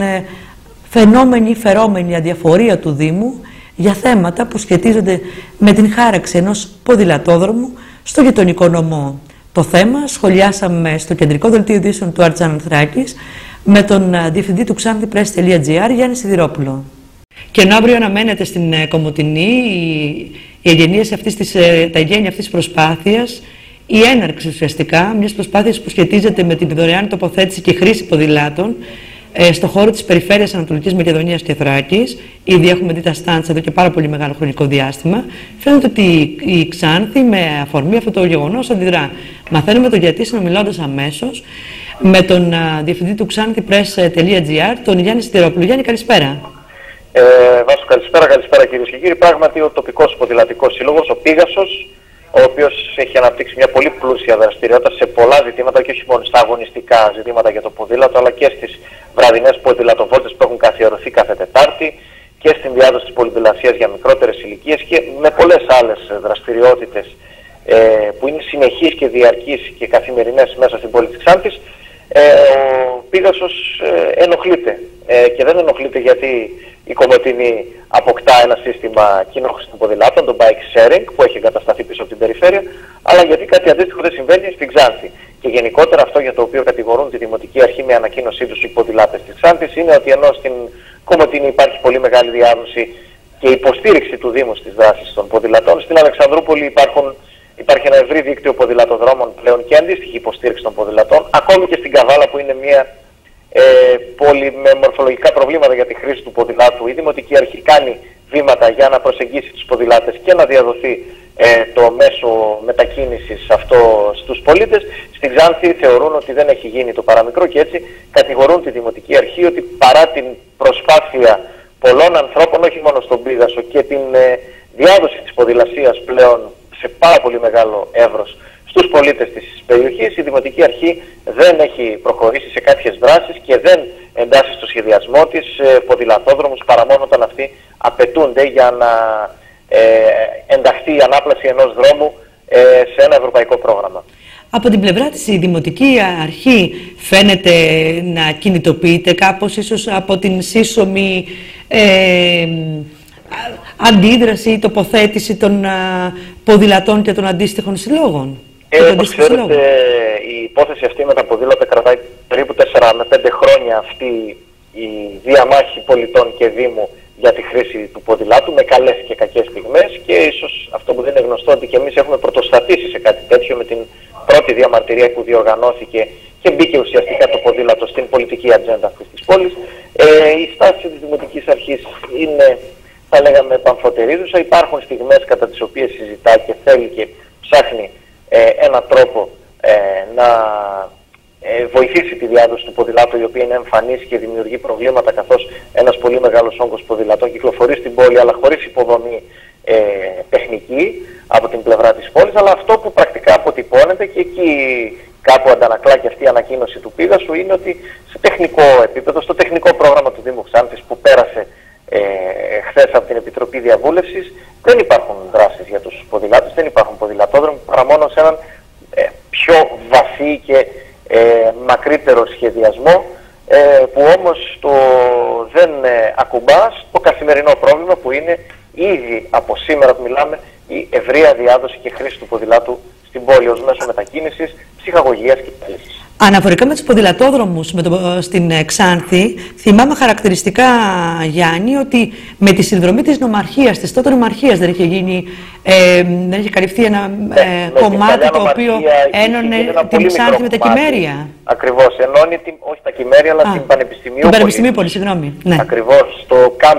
φερόμενη αδιαφορία του Δήμου για θέματα που σχετίζονται με την χάραξη ενός ποδηλατόδρομου στο γειτονικό νομό. Το θέμα σχολιάσαμε στο Κεντρικό Δελτίο Ειδήσεων του Αρτζάν Ανθράκης με τον διευθυντή του xanthi.press.gr Γιάννη Σιδηρόπουλο. Και ενώ αύριο αναμένεται στην Κομοτηνή τα εγγένεια αυτής της προσπάθειας, η έναρξη ουσιαστικά μιας προσπάθειας που σχετίζεται με την δωρεάν τοποθέτηση και χρήση ποδηλάτων στο χώρο της περιφέρειας Ανατολικής Μακεδονίας και Θράκης. Ήδη έχουμε δει τα στάντς εδώ και πάρα πολύ μεγάλο χρονικό διάστημα. Φαίνεται ότι η Ξάνθη με αφορμή αυτό το γεγονός αντιδρά. Μαθαίνουμε το γιατί συνομιλώντας αμέσως με τον διευθυντή του xanthi.press.gr, τον Γιάννη Σιδηρόπουλο. Γιάννη, καλησπέρα. Βάσο, καλησπέρα κυρίες και κύριοι. Πράγματι, ο τοπικός ποδηλατικός σύλλογος, ο Πήγασος, ο οποίος έχει αναπτύξει μια πολύ πλούσια δραστηριότητα σε πολλά ζητήματα και όχι μόνο στα αγωνιστικά ζητήματα για το ποδήλατο, αλλά και στις βραδινές ποδηλατοβόλτες που έχουν καθιερωθεί κάθε Τετάρτη και στην διάδοση της πολυπηλασίας για μικρότερες ηλικίες και με πολλές άλλες δραστηριότητες που είναι συνεχείς και διαρκείς και καθημερινές μέσα στην πόλη της Ξάνθης, ο Πήγασος ενοχλείται. Και δεν ενοχλείται γιατί η Κομοτηνή αποκτά ένα σύστημα κοινόχρηστων ποδηλάτων, το bike sharing, που έχει εγκατασταθεί πίσω από την περιφέρεια, αλλά γιατί κάτι αντίστοιχο δεν συμβαίνει στην Ξάνθη. Και γενικότερα αυτό για το οποίο κατηγορούν τη Δημοτική Αρχή με ανακοίνωσή τους οι ποδηλάτες της Ξάνθης είναι ότι ενώ στην Κομοτηνή υπάρχει πολύ μεγάλη διάδοση και υποστήριξη του Δήμου στις δράσεις των ποδηλατών, στην Αλεξανδρούπολη υπάρχει ένα ευρύ δίκτυο ποδηλατοδρόμων πλέον και αντίστοιχη υποστήριξη των ποδηλατών. Ακόμη και στην Καβάλα, που είναι μια πόλη με μορφολογικά προβλήματα για τη χρήση του ποδηλάτου, η Δημοτική Αρχή κάνει βήματα για να προσεγγίσει τους ποδηλάτες και να διαδοθεί το μέσο μετακίνησης αυτό στους πολίτες. Στην Ξάνθη θεωρούν ότι δεν έχει γίνει το παραμικρό και έτσι κατηγορούν τη Δημοτική Αρχή ότι παρά την προσπάθεια πολλών ανθρώπων, όχι μόνο στον Πήγασο, και την διάδοση της ποδηλασίας πλέον σε πάρα πολύ μεγάλο εύρος στους πολίτες της περιοχής, η Δημοτική Αρχή δεν έχει προχωρήσει σε κάποιες δράσεις και δεν εντάσσει στο σχεδιασμό της ποδηλατόδρομους παρά μόνο όταν αυτοί απαιτούνται για να ενταχθεί η ανάπλαση ενός δρόμου σε ένα ευρωπαϊκό πρόγραμμα. Από την πλευρά της η Δημοτική Αρχή φαίνεται να κινητοποιείται κάπως, ίσως από την σύσσωμη αντίδραση ή τοποθέτηση των ποδηλατών και των αντίστοιχων συλλόγων. Όπως ξέρετε, η υπόθεση αυτή με τα ποδήλατα κρατάει περίπου 4 με 5 χρόνια, αυτή η διαμάχη πολιτών και Δήμου για τη χρήση του ποδηλάτου, με καλές και κακές στιγμές, και ίσως αυτό που δεν είναι γνωστό ότι και εμείς έχουμε πρωτοστατήσει σε κάτι τέτοιο με την πρώτη διαμαρτυρία που διοργανώθηκε και μπήκε ουσιαστικά το ποδήλατο στην πολιτική ατζέντα αυτής της πόλης. Η στάση της Δημοτικής Αρχής είναι, θα λέγαμε, παμφωτερίζουσα. Υπάρχουν στιγμές κατά τις οποίες συζητά και θέλει και ψάχνει έναν τρόπο να βοηθήσει τη διάδοση του ποδηλάτου, η οποία είναι εμφανής και δημιουργεί προβλήματα, καθώς ένας πολύ μεγάλος όγκος ποδηλατών κυκλοφορεί στην πόλη, αλλά χωρίς υποδομή τεχνική από την πλευρά της πόλης. Αλλά αυτό που πρακτικά αποτυπώνεται, και εκεί κάπου αντανακλά και αυτή η ανακοίνωση του Πήγασου, είναι ότι σε τεχνικό επίπεδο, στο τεχνικό πρόγραμμα του Δήμου Ξάνθης που πέρασε χθες από την Επιτροπή Διαβούλευσης, δεν υπάρχουν δράσεις για τους ποδηλάτες, δεν υπάρχουν ποδηλατόδρομοι, παρά μόνο σε έναν πιο βαθύ και μακρύτερο σχεδιασμό, που όμως δεν ακουμπά στο καθημερινό πρόβλημα που είναι ήδη από σήμερα που μιλάμε η ευρεία διάδοση και χρήση του ποδηλάτου στην πόλη ως μέσο μετακίνησης, ψυχαγωγίας και πέλησης. Αναφορικά με τους ποδηλατόδρομους στην Ξάνθη, θυμάμαι χαρακτηριστικά, Γιάννη, ότι με τη συνδρομή της νομαρχίας, της τότε νομαρχίας, δεν είχε καλυφθεί ένα κομμάτι το οποίο ένωνε την Ξάνθη με τα Κυμέρια. Ακριβώς, ενώνει όχι τα Κυμέρια, αλλά την Πανεπιστημίου. Την Πανεπιστημίου Πόλη, συγγνώμη. Ναι. Ακριβώς, στο κάμπ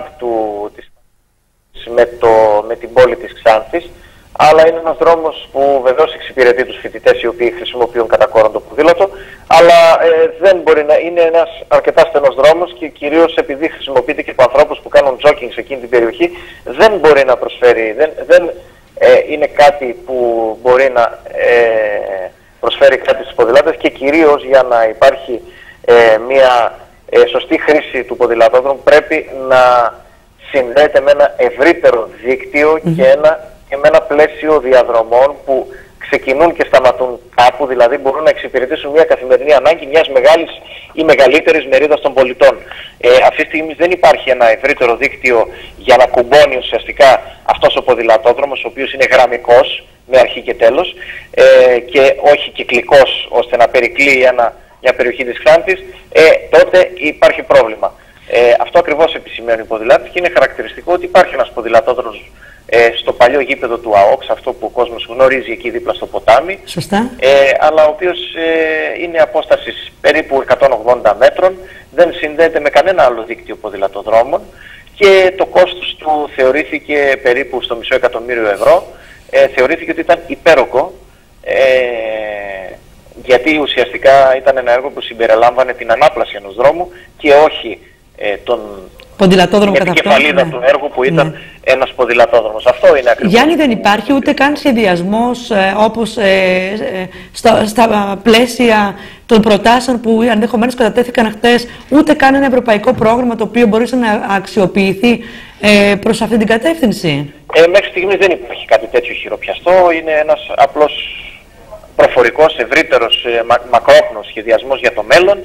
με την πόλη της Ξάνθης. Αλλά είναι ένας δρόμος που βεβαίως εξυπηρετεί τους φοιτητές οι οποίοι χρησιμοποιούν κατά κόρον το ποδήλατο, αλλά δεν μπορεί να είναι ένας αρκετά στενός δρόμος, και κυρίως επειδή χρησιμοποιείται και από ανθρώπους που κάνουν τζόκινγκ σε εκείνη την περιοχή, δεν μπορεί να προσφέρει, δεν είναι κάτι που μπορεί να προσφέρει κάτι στους ποδηλάτες, και κυρίως για να υπάρχει μια σωστή χρήση του ποδηλατόδρομου πρέπει να συνδέεται με ένα ευρύτερο δίκτυο και με ένα πλαίσιο διαδρομών που ξεκινούν και σταματούν κάπου, δηλαδή μπορούν να εξυπηρετήσουν μια καθημερινή ανάγκη μιας μεγάλης ή μεγαλύτερης μερίδας των πολιτών. Αυτή τη στιγμή δεν υπάρχει ένα ευρύτερο δίκτυο για να κουμπώνει ουσιαστικά αυτός ο ποδηλατόδρομος, ο οποίος είναι γραμμικός με αρχή και τέλος και όχι κυκλικός ώστε να περικλείει μια περιοχή της Ξάνθης, τότε υπάρχει πρόβλημα. Αυτό ακριβώς επισημαίνει οι ποδηλάτες, και είναι χαρακτηριστικό ότι υπάρχει ένας ποδηλατόδρομος στο παλιό γήπεδο του ΑΟΚΣ, αυτό που ο κόσμος γνωρίζει εκεί δίπλα στο ποτάμι. Σωστά. Αλλά ο οποίος είναι απόστασης περίπου 180 μέτρων, δεν συνδέεται με κανένα άλλο δίκτυο ποδηλατοδρόμων, και το κόστος του θεωρήθηκε περίπου στο €500.000. Θεωρήθηκε ότι ήταν υπέρογκο, γιατί ουσιαστικά ήταν ένα έργο που συμπεριλάμβανε την ανάπλαση ενός δρόμου και όχι ποδηλατόδρομο την επικεφαλίδα του έργου που ήταν ένας ποδηλατόδρομος. Αυτό είναι ακριβώς. Γιάννη, δεν υπάρχει ούτε καν σχεδιασμός όπως στα πλαίσια των προτάσεων που ενδεχομένως κατατέθηκαν χτες, ούτε καν ένα ευρωπαϊκό πρόγραμμα το οποίο μπορούσε να αξιοποιηθεί προς αυτή την κατεύθυνση? Μέχρι στιγμής δεν υπάρχει κάτι τέτοιο χειροπιαστό. Είναι ένας απλώς προφορικός, ευρύτερος, μακρόπνος σχεδιασμός για το μέλλον.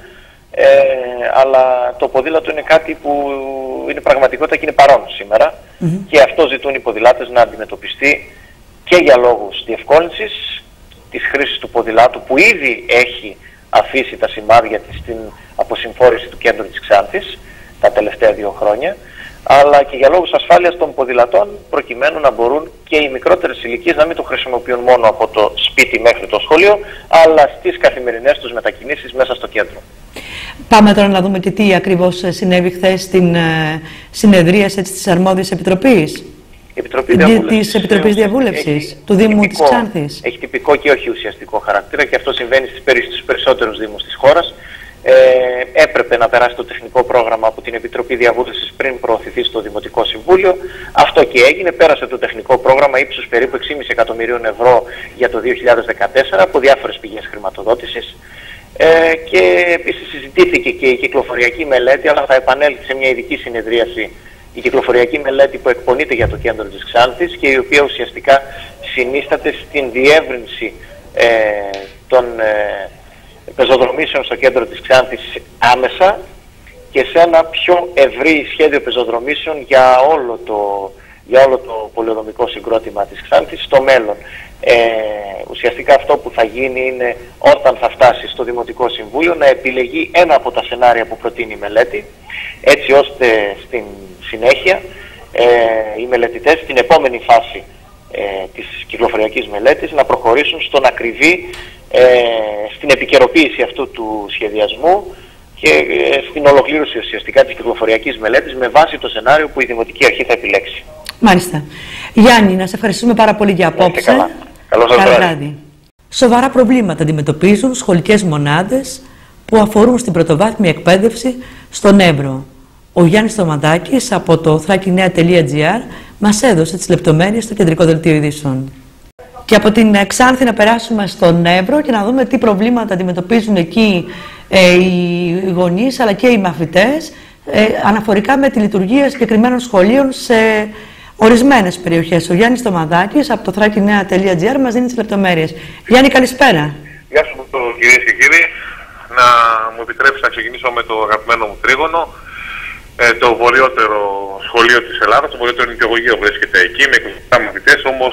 Αλλά το ποδήλατο είναι κάτι που είναι πραγματικότητα και είναι παρόν σήμερα και αυτό ζητούν οι ποδηλάτες να αντιμετωπιστεί και για λόγους διευκόλυνσης της χρήσης του ποδηλάτου που ήδη έχει αφήσει τα σημάδια της στην αποσυμφόρηση του κέντρου της Ξάνθης τα τελευταία 2 χρόνια, αλλά και για λόγους ασφάλειας των ποδηλατών, προκειμένου να μπορούν και οι μικρότερες ηλικίες να μην το χρησιμοποιούν μόνο από το σπίτι μέχρι το σχολείο, αλλά στις καθημερινές τους μετακινήσεις μέσα στο κέντρο. Πάμε τώρα να δούμε και τι ακριβώς συνέβη χθες στην συνεδρίαση της αρμόδιας επιτροπής. Της Επιτροπής Διαβούλευσης του Δήμου της Ξάνθης. Έχει τυπικό και όχι ουσιαστικό χαρακτήρα και αυτό συμβαίνει στους περισσότερους δήμους της χώρας. Έπρεπε να περάσει το τεχνικό πρόγραμμα από την Επιτροπή Διαβούλευσης πριν προωθηθεί στο Δημοτικό Συμβούλιο. Αυτό και έγινε. Πέρασε το τεχνικό πρόγραμμα ύψους περίπου 6,5 εκατομμυρίων ευρώ για το 2014 από διάφορες πηγές χρηματοδότησης. Και επίσης συζητήθηκε και η κυκλοφοριακή μελέτη, αλλά θα επανέλθει σε μια ειδική συνεδρίαση η κυκλοφοριακή μελέτη που εκπονείται για το κέντρο της Ξάνθης και η οποία ουσιαστικά συνίσταται στην διεύρυνση των πεζοδρομήσεων στο κέντρο της Ξάνθης άμεσα και σε ένα πιο ευρύ σχέδιο πεζοδρομήσεων για όλο το πολεοδομικό συγκρότημα της Ξάνθης στο μέλλον. Ουσιαστικά αυτό που θα γίνει είναι όταν θα φτάσει στο Δημοτικό Συμβούλιο να επιλεγεί ένα από τα σενάρια που προτείνει η μελέτη, έτσι ώστε στην συνέχεια οι μελετητές στην επόμενη φάση της κυκλοφοριακής μελέτης να προχωρήσουν στον ακριβή, στην επικαιροποίηση αυτού του σχεδιασμού και στην ολοκλήρωση ουσιαστικά της κυκλοφοριακής μελέτης με βάση το σενάριο που η Δημοτική Αρχή θα επιλέξει. Μάλιστα. Γιάννη, να σε ευχαριστούμε πάρα πολύ για απόψε. Καλό σας βράδυ. Σοβαρά προβλήματα αντιμετωπίζουν σχολικές μονάδες που αφορούν στην πρωτοβάθμια εκπαίδευση στον Εύρο. Ο Γιάννης Στομαντάκης από το thrakinea.gr μας έδωσε τις λεπτομέρειες στο κεντρικό δελτίο ειδήσεων. Και από την Ξάνθη να περάσουμε στον Εύρο και να δούμε τι προβλήματα αντιμετωπίζουν εκεί οι γονείς αλλά και οι μαθητές αναφορικά με τη λειτουργία συγκεκριμένων σχολείων σε ορισμένες περιοχές. Ο Γιάννης Στομαντάκης από το thrakinea.gr μας δίνει τις λεπτομέρειες. Γιάννη, καλησπέρα. Γεια σου κυρίες και κύριοι. Να μου επιτρέψει να ξεκινήσω με το αγαπημένο μου τρίγωνο. Το βορειότερο σχολείο της Ελλάδας, το βορειότερο νηπιαγωγείο βρίσκεται εκεί με 27 μαθητές, όμως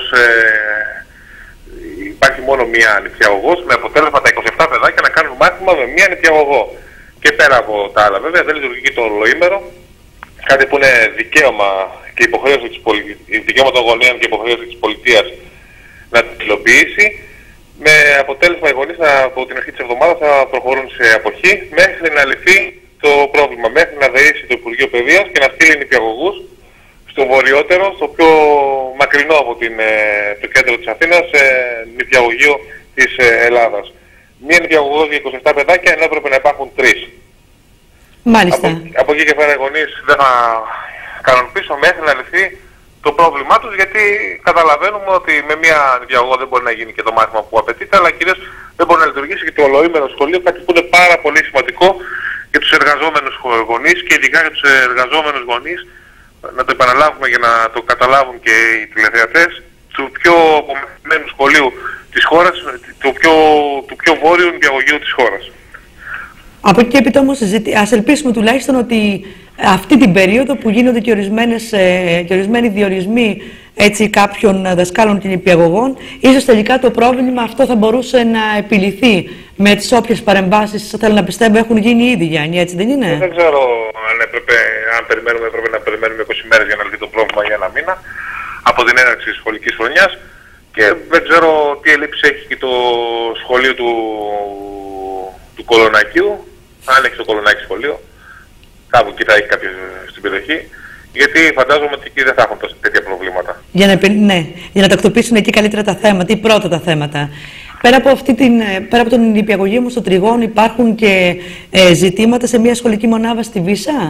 υπάρχει μόνο μία νηπιαγωγός με αποτέλεσμα τα 27 παιδάκια να κάνουν μάθημα με μία νηπιαγωγό. Και πέρα από τα άλλα βέβαια δεν λειτουργεί και το ολοήμερο, κάτι που είναι δικαίωμα και υποχρέωση δικαίωμα των γονέων και υποχρέωση της πολιτείας να την υλοποιήσει. Με αποτέλεσμα οι γονείς από την αρχή της εβδομάδας θα προχωρούν σε αποχή μέχρι να λυθεί το πρόβλημα, μέχρι να δεήσει το Υπουργείο Παιδείας και να στείλει νηπιαγωγούς στο βορειότερο, στο πιο μακρινό από το κέντρο της Αθήνας, νηπιαγωγείο της Ελλάδας. Μία νηπιαγωγός για 27 παιδάκια, ενώ έπρεπε να υπάρχουν 3. Μάλιστα. Από εκεί και πέρα οι γονείς δεν θα κάνουν πίσω μέχρι να λυθεί το πρόβλημά τους, γιατί καταλαβαίνουμε ότι με μία νηπιαγωγό δεν μπορεί να γίνει και το μάθημα που απαιτείται, αλλά κυρίως δεν μπορεί να λειτουργήσει και το ολοήμερο σχολείο, κάτι που είναι πάρα πολύ σημαντικό για τους εργαζόμενους γονείς και ειδικά για τους εργαζόμενους γονείς, να το επαναλάβουμε για να το καταλάβουν και οι τηλεθεατές, του πιο απομακρυσμένου σχολείου της χώρας, του πιο βόρειου νηπιαγωγείου της χώρας. Από εκεί και έπειτα όμως ας ελπίσουμε τουλάχιστον ότι αυτή την περίοδο που γίνονται και ορισμένοι διορισμοί κάποιων δασκάλων και νηπιαγωγών, ίσως τελικά το πρόβλημα αυτό θα μπορούσε να επιληθεί με τις όποιες παρεμβάσεις, θέλω να πιστεύω, έχουν γίνει ήδη, Γιάννη, έτσι δεν είναι? Δεν ξέρω αν έπρεπε να περιμένουμε 20 μέρες για να λυθεί το πρόβλημα για ένα μήνα από την έναρξη της σχολικής χρονιάς και δεν ξέρω τι ελλείψεις έχει και το σχολείο του Κολονακίου, αν έχει το Κολονάκι σχολείο, κάπου εκεί θα έχει κάποιο στην περιοχή. Γιατί φαντάζομαι ότι εκεί δεν θα έχουν τέτοια προβλήματα. Για να τακτοποιήσουν εκεί καλύτερα τα θέματα ή πρώτα τα θέματα. Πέρα από τον νηπιαγωγείο μου στο Τριγώνο υπάρχουν και ζητήματα σε μια σχολική μονάδα στη Βύσσα.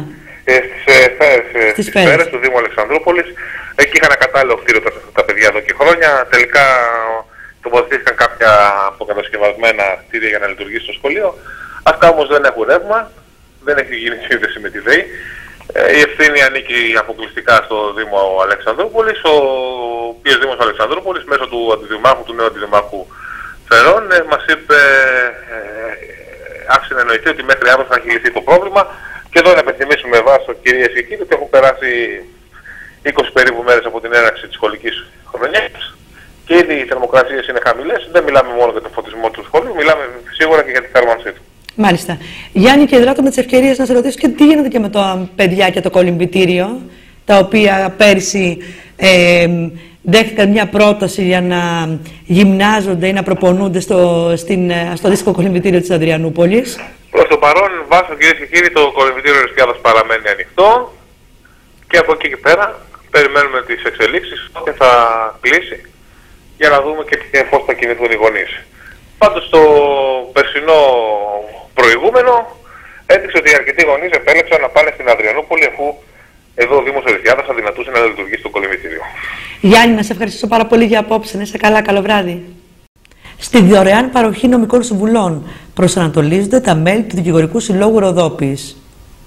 Στις Σφαίρες του Δήμου Αλεξανδρούπολης. Εκεί είχαν ακατάλληλο κτίριο τα παιδιά εδώ και χρόνια. Τελικά τοποθετήθηκαν κάποια αποκατασκευασμένα κτίρια για να λειτουργήσει το σχολείο. Αυτά όμως δεν έχουν ρεύμα, δεν έχει γίνει σύνδεση με τη ΔΕΗ. Η ευθύνη ανήκει αποκλειστικά στο Δήμο Αλεξανδρούπολης, ο οποίος Δήμος Αλεξανδρούπολης μέσω του αντιδημάρχου, του νέου αντιδημάρχου Φερών, μας είπε, άφησε να εννοηθεί ότι μέχρι αύριο θα έχει λυθεί το πρόβλημα. Και εδώ να επενθυμίσουμε βάσο, κυρίες και κύριοι, ότι έχουν περάσει 20 περίπου μέρες από την έναρξη της σχολικής χρονιάς και ήδη οι θερμοκρασίες είναι χαμηλές. Δεν μιλάμε μόνο για τον φωτισμό του σχολείου, μιλάμε σίγουρα και για τη θέρμανσή του. Μάλιστα. Γιάννη, και δράτω με τις ευκαιρίες να σε ρωτήσω και τι γίνεται και με τα παιδιά και το κολυμβητήριο, τα οποία πέρσι δέχτηκαν μια πρόταση για να γυμνάζονται ή να προπονούνται στο αντίστοιχο κολυμβητήριο της Ανδριανούπολης. Προς το παρόν, βάσο, κυρίες και κύριοι, το κολυμβητήριο Ρεστιάδας παραμένει ανοιχτό και από εκεί και πέρα περιμένουμε τις εξελίξεις και θα κλείσει για να δούμε και πώς θα κινηθούν οι γονείς. Πάντως το περσινό προηγούμενο έδειξε ότι οι αρκετοί γονείς επέλεξαν να πάνε στην Ανδριανούπολη, αφού εδώ ο Δήμος Ρεστιάδας αδυνατούσε να λειτουργήσει το κολυμβητήριο. Γιάννη, να σε ευχαριστήσω πάρα πολύ για απόψε. Να είσαι καλά, καλό βράδυ. Στη δωρεάν παροχή νομικών συμβουλών προσανατολίζονται τα μέλη του Δικηγορικού Συλλόγου Ροδόπης.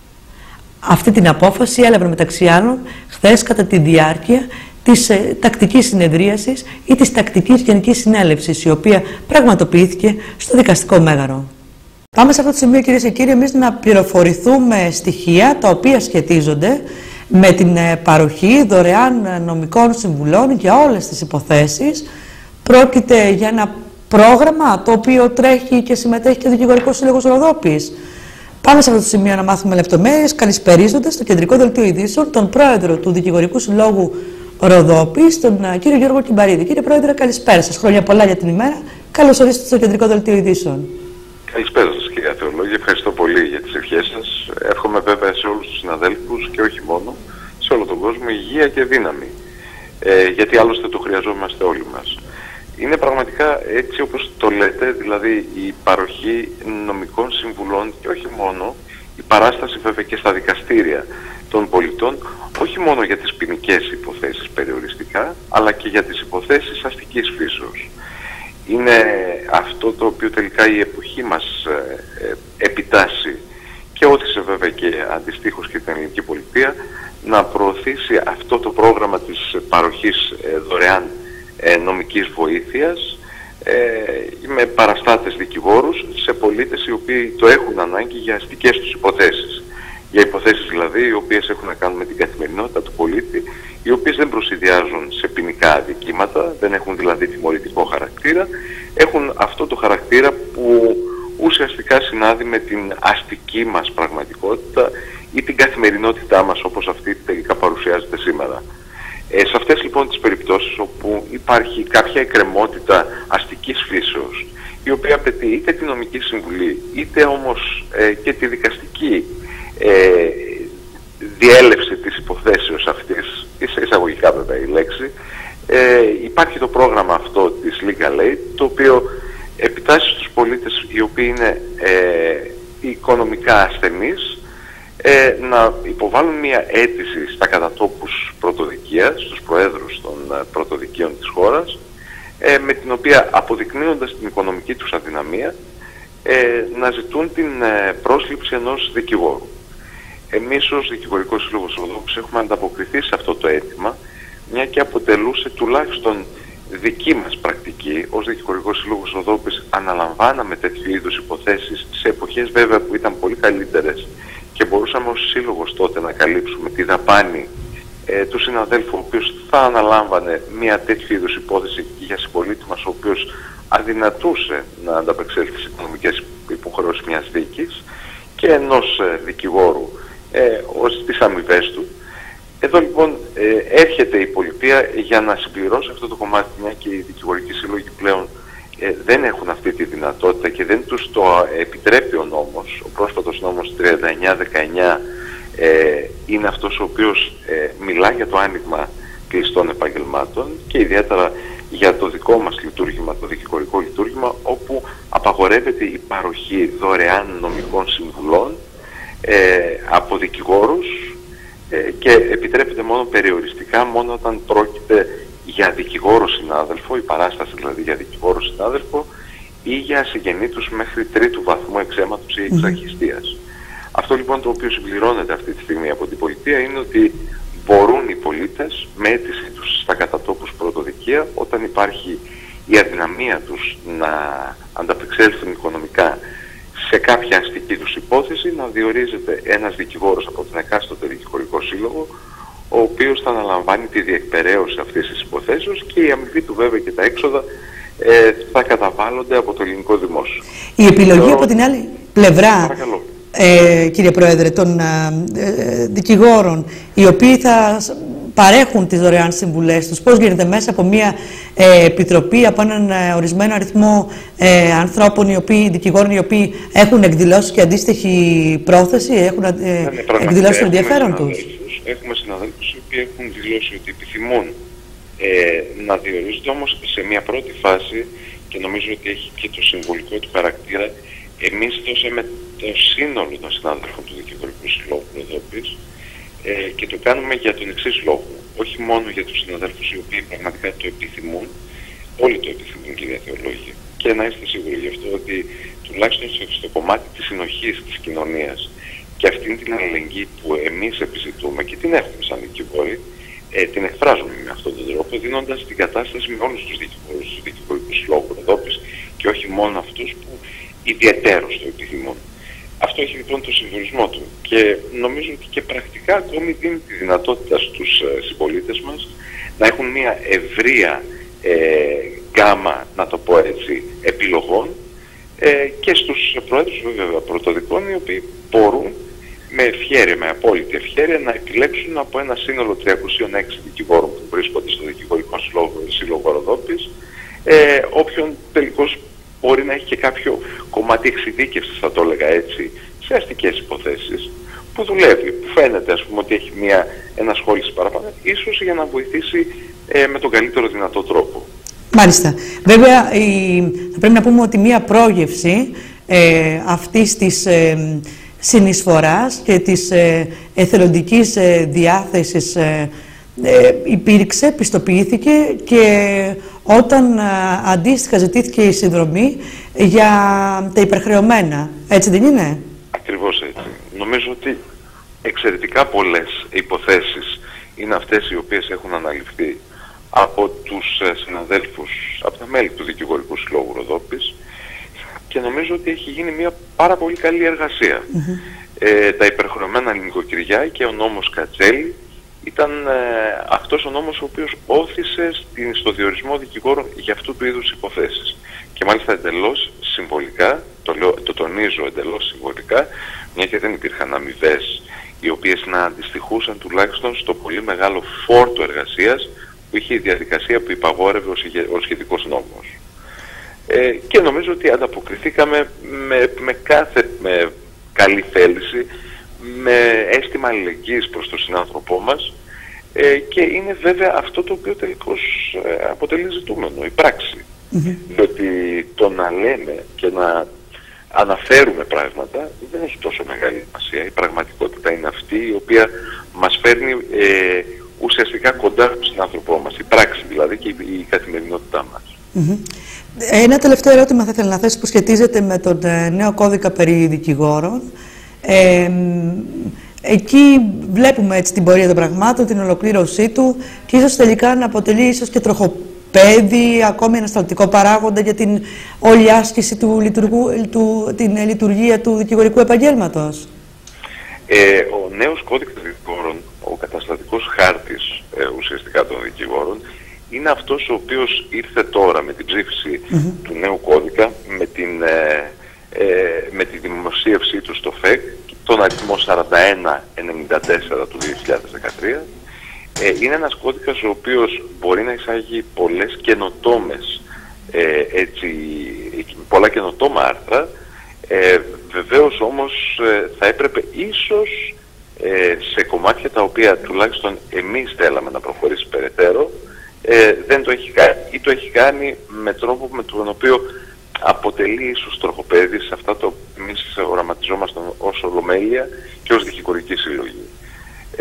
Αυτή την απόφαση έλαβαν μεταξύ άλλων χθες κατά τη διάρκεια της τακτικής συνεδρίασης ή της τακτικής γενικής συνέλευσης, η οποία πραγματοποιήθηκε στο δικαστικό μέγαρο. Πάμε σε αυτό το σημείο, κυρίες και κύριοι, εμείς να πληροφορηθούμε στοιχεία τα οποία σχετίζονται με την παροχή δωρεάν νομικών συμβουλών για όλες τις υποθέσεις. Πρόκειται για ένα πρόγραμμα το οποίο τρέχει και συμμετέχει και ο Δικηγορικός Σύλλογος Ροδόπης. Πάμε σε αυτό το σημείο να μάθουμε λεπτομέρειες, καλησπερίζοντας στο Κεντρικό Δελτίο Ειδήσεων τον πρόεδρο του Δικηγορικού Συλλόγου Ροδόπης, τον κύριο Γιώργο Κιμπαρίδη. Κύριε Πρόεδρε, καλησπέρα σας. Χρόνια πολλά για την ημέρα. Καλώς ορίσατε στο Κεντρικό Δελτίο Ειδήσεων. Καλησπέρα σας, κυρία Θεολόγη. Ευχαριστώ πολύ για τις ευχές σας. Εύχομαι βέβαια σε όλους τους συναδέλφους και όχι μόνο, σε όλο τον κόσμο, υγεία και δύναμη. Γιατί άλλωστε το χρειαζόμαστε όλοι μας. Είναι πραγματικά έτσι όπως το λέτε, δηλαδή η παροχή νομικών συμβουλών και όχι μόνο, η παράσταση βέβαια και στα δικαστήρια των πολιτών, όχι μόνο για τις ποινικές υποθέσεις περιοριστικά, αλλά και για τις υποθέσεις αστικής φύσεως. Είναι αυτό το οποίο τελικά η εποχή μας επιτάσσει και όθησε βέβαια και αντιστοίχως και την ελληνική πολιτεία να προωθήσει αυτό το πρόγραμμα της παροχής δωρεάν νομικής βοήθειας με παραστάτες δικηγόρους σε πολίτες οι οποίοι το έχουν ανάγκη για αστικές τους υποθέσεις. Για υποθέσεις δηλαδή οι οποίες έχουν να κάνουν με την καθημερινότητα του πολίτη, οι οποίες δεν προσυδειάζουν σε ποινικά αδικήματα, δεν έχουν δηλαδή τιμωρητικό χαρακτήρα, έχουν αυτό το χαρακτήρα που ουσιαστικά συνάδει με την αστική μας πραγματικότητα ή την καθημερινότητά μας όπως αυτή τελικά παρουσιάζεται σήμερα. Σε αυτές λοιπόν τις περιπτώσεις όπου υπάρχει κάποια εκκρεμότητα αστικής φύσεως, η οποία απαιτεί είτε τη νομική συμβουλή είτε όμως και τη δικαστική διέλευση της υποθέσεως αυτής, σε εισαγωγικά βέβαια η λέξη, υπάρχει το πρόγραμμα αυτό της Legal Aid, το οποίο επιτάσσει στους πολίτες οι οποίοι είναι οικονομικά ασθενείς να υποβάλουν μια αίτηση στα κατατόπους πρωτοδικεία, στους προέδρους των πρωτοδικείων της χώρας, με την οποία αποδεικνύοντας την οικονομική τους αδυναμία να ζητούν την πρόσληψη ενός δικηγόρου. Εμείς ως Δικηγορικός Σύλλογος Ροδόπης έχουμε ανταποκριθεί σε αυτό το αίτημα, μια και αποτελούσε τουλάχιστον δική μας πρακτική. Ως Δικηγορικός Σύλλογος Ροδόπης αναλαμβάναμε τέτοιου είδους υποθέσεις σε εποχές βέβαια που ήταν πολύ καλύτερες και μπορούσαμε ως σύλλογος τότε να καλύψουμε τη δαπάνη του συναδέλφου ο οποίος θα αναλάμβανε μια τέτοιου είδους υπόθεση για συμπολίτη μας, ο οποίος αδυνατούσε να ανταπεξέλθει στις οικονομικές υποχρεώσεις μιας δίκης, και ενός δικηγόρου ως τις αμοιβές του. Εδώ λοιπόν έρχεται η πολιτεία για να συμπληρώσει αυτό το κομμάτι, μια και οι δικηγορικοί σύλλογοι πλέον δεν έχουν αυτή τη δυνατότητα και δεν τους το επιτρέπει ο νόμος. Ο πρόσφατος νόμος 39-19 είναι αυτός ο οποίος μιλά για το άνοιγμα κλειστών επαγγελμάτων και ιδιαίτερα για το δικό μας λειτουργήμα, το δικηγορικό λειτουργήμα, όπου απαγορεύεται η παροχή δωρεάν νομικών συμβουλών από δικηγόρους και επιτρέπεται μόνο περιοριστικά, μόνο όταν πρόκειται για δικηγόρο συνάδελφο, η παράσταση δηλαδή για δικηγόρο συνάδελφο, ή για συγγενή τους μέχρι τρίτου βαθμού εξαίματος ή εξαρχιστίας. Αυτό λοιπόν το οποίο συμπληρώνεται αυτή τη στιγμή από την πολιτεία είναι ότι μπορούν οι πολίτες με αίτηση τους στα κατατόπους πρωτοδικεία, όταν υπάρχει η αδυναμία τους να ανταπεξέλθουν οικονομικά σε κάποια αστική τους υπόθεση, να διορίζεται ένας δικηγόρος από τον εκάστοτε δικηγορικό σύλλογο, ο οποίος θα αναλαμβάνει τη διεκπεραίωση αυτής της υποθέσεως και η αμοιβή του βέβαια και τα έξοδα θα καταβάλλονται από το ελληνικό δημόσιο. Η επιλογή από την άλλη πλευρά, κύριε Πρόεδρε, των δικηγόρων, οι οποίοι θα παρέχουν τις δωρεάν συμβουλές τους, πώς γίνεται μέσα από μια επιτροπή, από έναν ορισμένο αριθμό ανθρώπων, δικηγόρων οι οποίοι έχουν εκδηλώσει και αντίστοιχη πρόθεση, έχουν εκδηλώσει το ενδιαφέρον τους. Έχουμε συναδέλφους οι οποίοι έχουν δηλώσει ότι επιθυμούν να διορίζονται, όμως σε μια πρώτη φάση, και νομίζω ότι έχει και το συμβολικό του χαρακτήρα, εμείς δώσαμε το σύνολο των συνάδελφων του Δικηγορικού Συλλόγου Ροδόπης και το κάνουμε για τον εξής λόγο. Όχι μόνο για τους συναδέλφους οι οποίοι πραγματικά το επιθυμούν, όλοι το επιθυμούν, κυρία Θεολόγη, και να είστε σίγουροι γι' αυτό ότι τουλάχιστον στο κομμάτι της συνοχής της κοινωνίας και αυτήν την αλληλεγγύη που εμείς επιζητούμε και την έχουμε σαν δικηγόροι, την εκφράζουμε με αυτόν τον τρόπο, δίνοντας την κατάσταση με όλους τους δικηγόρους του Δικηγορικού Συλλόγου Ροδόπης και όχι μόνο αυτούς που ιδιαιτέρως το επιθυμούν. Αυτό έχει λοιπόν το συμβολισμό του και νομίζω ότι και πρακτικά ακόμη δίνει τη δυνατότητα στους συμπολίτες μας να έχουν μια ευρεία γκάμα, να το πω έτσι, επιλογών και στους πρόεδρους βέβαια πρωτοδικών, οι οποίοι μπορούν με ευχέρεια, με απόλυτη ευχέρεια, να επιλέξουν από ένα σύνολο 306 δικηγόρων που βρίσκονται στο Δικηγορικό Σύλλογο Ροδόπης, όποιον τελικώς μπορεί να έχει και κάποιο κομμάτι εξειδίκευσης, θα το έλεγα έτσι, σε αστικές υποθέσεις, που δουλεύει, που φαίνεται ας πούμε ότι έχει μια ενασχόληση παραπάνω, ίσως για να βοηθήσει με τον καλύτερο δυνατό τρόπο. Μάλιστα. Βέβαια, θα πρέπει να πούμε ότι μια πρόγευση αυτής της συνεισφοράς και της εθελοντικής διάθεσης υπήρξε, πιστοποιήθηκε και όταν αντίστοιχα ζητήθηκε η συνδρομή για τα υπερχρεωμένα. Έτσι δεν είναι? Ακριβώς έτσι. Νομίζω ότι εξαιρετικά πολλές υποθέσεις είναι αυτές οι οποίες έχουν αναλυφθεί από τους συναδέλφους, από τα μέλη του Δικηγορικού Συλλόγου Ροδόπης, και νομίζω ότι έχει γίνει μια πάρα πολύ καλή εργασία. Τα υπερχρεωμένα νοικοκυριά και ο νόμος Κατσέλη ήταν αυτός ο νόμος ο οποίος όθησε στο διορισμό δικηγόρων για αυτού του είδους υποθέσεις. Και μάλιστα εντελώς συμβολικά, το τονίζω εντελώς συμβολικά, μια και δεν υπήρχαν αμοιβές οι οποίες να αντιστοιχούσαν τουλάχιστον στο πολύ μεγάλο φόρτο εργασίας που είχε η διαδικασία που υπαγόρευε ο σχετικός νόμος. Και νομίζω ότι ανταποκριθήκαμε με καλή θέληση, με αίσθημα αλληλεγγύης προς τον συνάνθρωπό μας, και είναι βέβαια αυτό το οποίο τελικώς αποτελεί ζητούμενο, η πράξη. Διότι το να λέμε και να αναφέρουμε πράγματα δεν έχει τόσο μεγάλη σημασία. Η πραγματικότητα είναι αυτή η οποία μας φέρνει ουσιαστικά κοντά στον συνάνθρωπό μας, η πράξη δηλαδή και η καθημερινότητά μας. Ένα τελευταίο ερώτημα θα ήθελα να θέσω που σχετίζεται με τον νέο κώδικα περί δικηγόρων. Εκεί βλέπουμε έτσι την πορεία των πραγμάτων, την ολοκλήρωσή του και ίσως τελικά να αποτελεί ίσως και τροχοπέδι, ακόμη ανασταλτικό παράγοντα για την όλη άσκηση την λειτουργία του δικηγορικού επαγγέλματος. Ο νέος κώδικας δικηγόρων, ο καταστατικός χάρτης ουσιαστικά των δικηγόρων, είναι αυτός ο οποίος ήρθε τώρα με την ψήφιση του νέου κώδικα, με τη δημοσίευσή του στο ΦΕΚ, τον αριθμό 4194 του 2013. Είναι ένας κώδικας ο οποίος μπορεί να εισάγει πολλές καινοτόμες, πολλά καινοτόμα άρθρα. Βεβαίως όμως θα έπρεπε ίσως σε κομμάτια τα οποία τουλάχιστον εμείς θέλαμε να προχωρήσει περαιτέρω, δεν το έχει κάνει ή το έχει κάνει με τρόπο με τον οποίο αποτελεί ίσως τροχοπέδι σε αυτά το εμείς οραματιζόμασταν ως Ολομέλεια και ως δικηγορική συλλογή.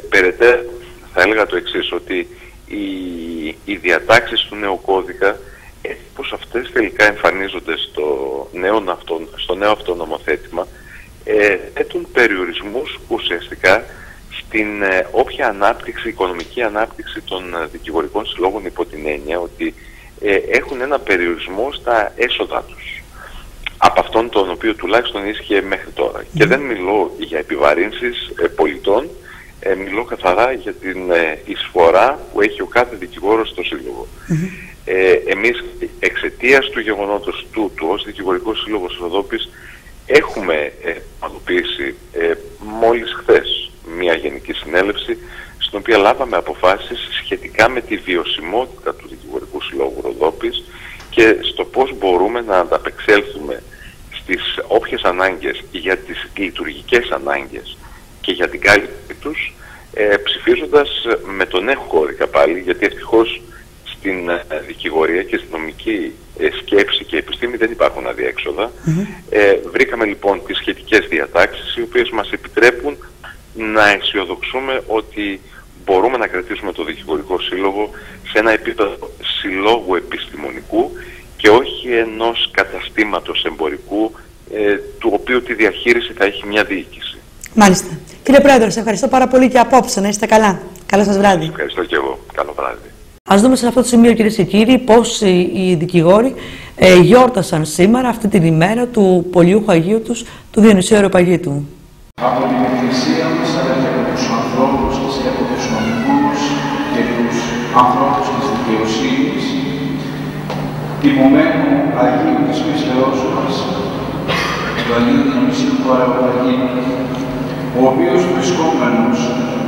περαιτέρω θα έλεγα το εξής, ότι οι διατάξεις του νέου κώδικα, πως αυτές τελικά εμφανίζονται στο νέο αυτό νομοθέτημα, θέτουν περιορισμούς ουσιαστικά στην όποια ανάπτυξη, οικονομική ανάπτυξη των δικηγορικών συλλόγων, υπό την έννοια ότι έχουν ένα περιορισμό στα έσοδα τους, από αυτόν τον οποίο τουλάχιστον ίσχυε μέχρι τώρα. Και δεν μιλώ για επιβαρύνσεις πολιτών, μιλώ καθαρά για την εισφορά που έχει ο κάθε δικηγόρος στο σύλλογο. Εμείς εξαιτίας του γεγονότος τούτου ως Δικηγορικός Σύλλογος Ροδόπης έχουμε αντοποιήσει μόλις χθες μια γενική συνέλευση στην οποία λάβαμε αποφάσεις σχετικά με τη βιωσιμότητα του Δικηγορικού Συλλόγου Ροδόπης και στο πώς μπορούμε να ανταπεξέλθουμε στις όποιες ανάγκες για τις λειτουργικές ανάγκες και για την κάλυψη τους, ψηφίζοντας με τον νέο κώδικα πάλι, γιατί ευτυχώς στην δικηγορία και στην νομική σκέψη και επιστήμη δεν υπάρχουν αδιέξοδα. Βρήκαμε λοιπόν τις σχετικές διατάξεις, οι οποίες μας επιτρέπουν να αισιοδοξούμε ότι μπορούμε να κρατήσουμε το Δικηγορικό Σύλλογο σε ένα επίπεδο συλλόγου επιστημονικού και όχι ενός καταστήματος εμπορικού, του οποίου τη διαχείριση θα έχει μια διοίκηση. Μάλιστα. Κύριε Πρόεδρε, σε ευχαριστώ πάρα πολύ και απόψε. Να είστε καλά. Καλό σας βράδυ. Ευχαριστώ και εγώ. Καλό βράδυ. Ας δούμε σε αυτό το σημείο, κυρίες και κύριοι, πώς οι δικηγόροι γιόρτασαν σήμερα αυτή την ημέρα του πολιούχου Αγίου τους, του Διονυσίου Αεροπαγίτου. Από την Εκκλησία μας, αλλά και από τους ανθρώπους της και από τους νομικούς και τους ανθρώπους της δικαιοσύνης, τιμωμένου Αγίου της Πίστεώς μας, του Αγίου Διονυσίου του Αεροπαγίτου, ο οποίος βρισκόμενος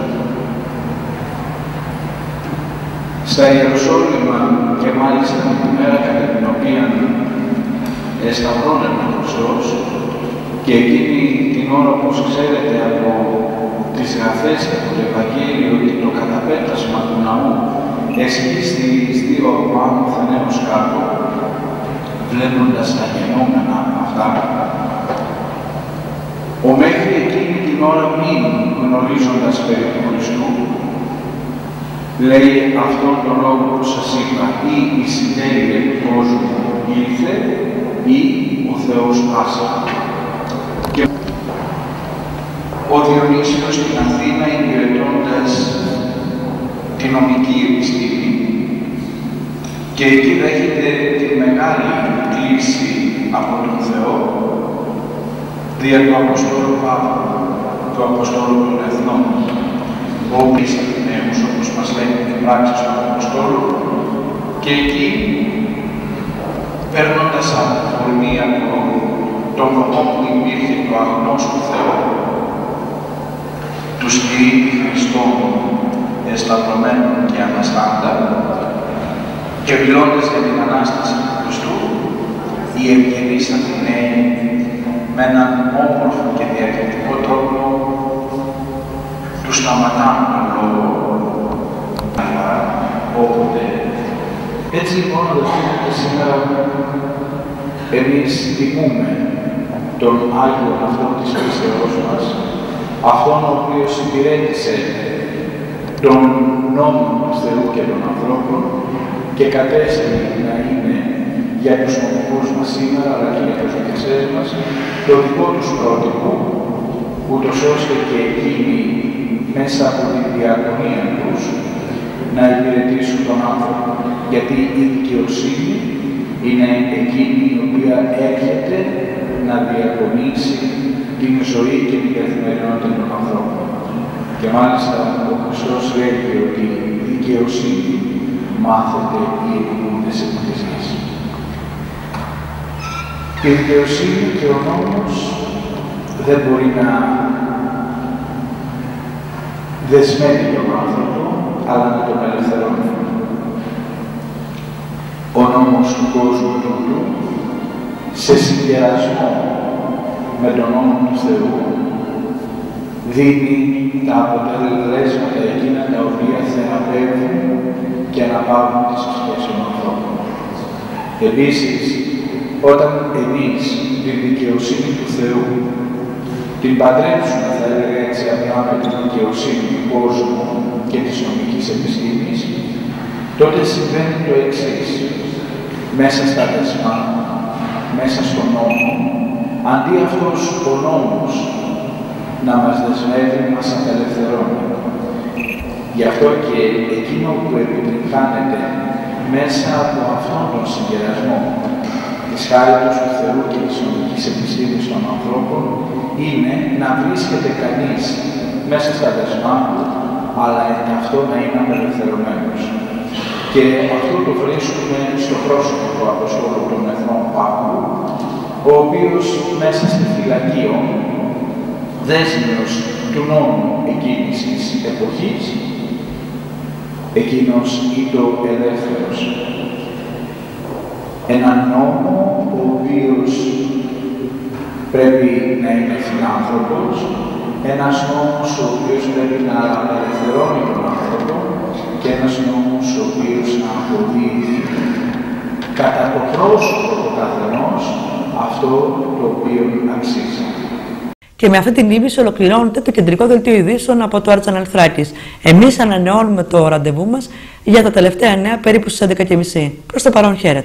στα Ιεροσόλυμα και μάλιστα την μέρα κατά την οποία σταυρώνεται ο Χριστός, και εκείνη την ώρα, όπως ξέρετε, από τις γραφές και από το Ευαγγέλιο και το καταπέτασμα του ναού, εσχίστη εις δύο πάνω θανέως κάτω, βλέποντας τα γενόμενα αυτά, ο μέχρι εκείνη την ώρα μην γνωρίζοντας περί του Χριστού, λέει αυτόν τον λόγο που σας είπα, ή η συντέλεια του κόσμου ήλθε, ή ο Θεός άσα. Και ο Διονύσιος στην Αθήνα, υπηρετώντας τη νομική επιστήμη, και εκεί δέχεται τη μεγάλη κλίση από τον Θεό, δια του Αποστόλου Παύλου, του Αποστόλου των Εθνών, ο οποίος Αθηναίους, όπως μας λένε οι πράξεις του Αποστόλου, και εκεί, παίρνοντας αφορμή από τον δομό που υπήρχε το αγνός του Θεού, του στηρίζει Χριστόν εσταυρωμένων και αναστάντα, και μιλώντας για την Ανάσταση του Χριστού, οι ευγενείς Αθηναίοι με έναν όμορφο και διακριτικό τρόπο του σταματάνε τον λόγο, αλλά όποτε. Έτσι λοιπόν, αδελφοί, σήμερα εμείς τιμούμε τον Άγιο αυτόν της πίστεως μας, αυτόν ο οποίος υπηρέτησε τον νόμο του Θεού και των ανθρώπων και κατέστη να είναι για τους νομικούς μας σήμερα, αλλά και για τους δικαστές μας, το δικό τους πρότυπο, ούτως ώστε και εκείνοι μέσα από την διακονία τους να υπηρετήσουν τον άνθρωπο. Γιατί η δικαιοσύνη είναι εκείνη η οποία έρχεται να διακονήσει την ζωή και την καθημερινότητα των ανθρώπων. Και μάλιστα ο Χριστός λέγει ότι η δικαιοσύνη μάθεται οι επικούνες επί της γης. Η δικαιοσύνη και ο νόμος δεν μπορεί να δεσμεύει τον άνθρωπο, αλλά να τον ελευθερώνει. Ο νόμος του κόσμου τούτου, σε συγκερασμό με τον νόμο του Θεού, δίνει τα αποτελέσματα εκείνα τα οποία θεραπεύουν και αναπαύουν τις σχέσεις των ανθρώπων. Επίσης, όταν εμείς την δικαιοσύνη του Θεού την παντρέψουμε, θα έλεγα έτσι, για μια άμεση δικαιοσύνη του κόσμου και της νομικής επιστήμης, τότε συμβαίνει το εξής. Μέσα στα δεσμά, μέσα στον νόμο, αντί αυτός ο νόμος να μας δεσμεύει, μας απελευθερώνει. Γι' αυτό και εκείνο που επιτυγχάνεται μέσα από αυτόν τον συγκερασμό της χάριτος του Θεού και της νομικής επιστήμης των ανθρώπων είναι να βρίσκεται κανείς μέσα στα δεσμά του, αλλά εν αυτό να είναι απελευθερωμένος. Και αυτό το βρίσκουμε στο πρόσωπο του Αποστόλου των Εθνών Παύλου, ο οποίος μέσα στη φυλακή, δέσμιος του νόμου εκείνης της εποχής, εκείνος ήτο ελεύθερος. Έναν νόμο ο οποίος πρέπει να είναι φιλάνθρωπος, ένας νόμος ο οποίος πρέπει να απελευθερώνει τον άνθρωπο και ένας νόμος ο οποίος να αποδίδει κατά το πρόσωπο του καθενός αυτό το οποίο αξίζει. Και με αυτή την είδηση ολοκληρώνεται το κεντρικό δελτίο ειδήσεων από το Άρτς Αναλυθράκης. Εμείς ανανεώνουμε το ραντεβού μας για τα τελευταία νέα περίπου στις 11:30. Προς το παρόν χαίρετε.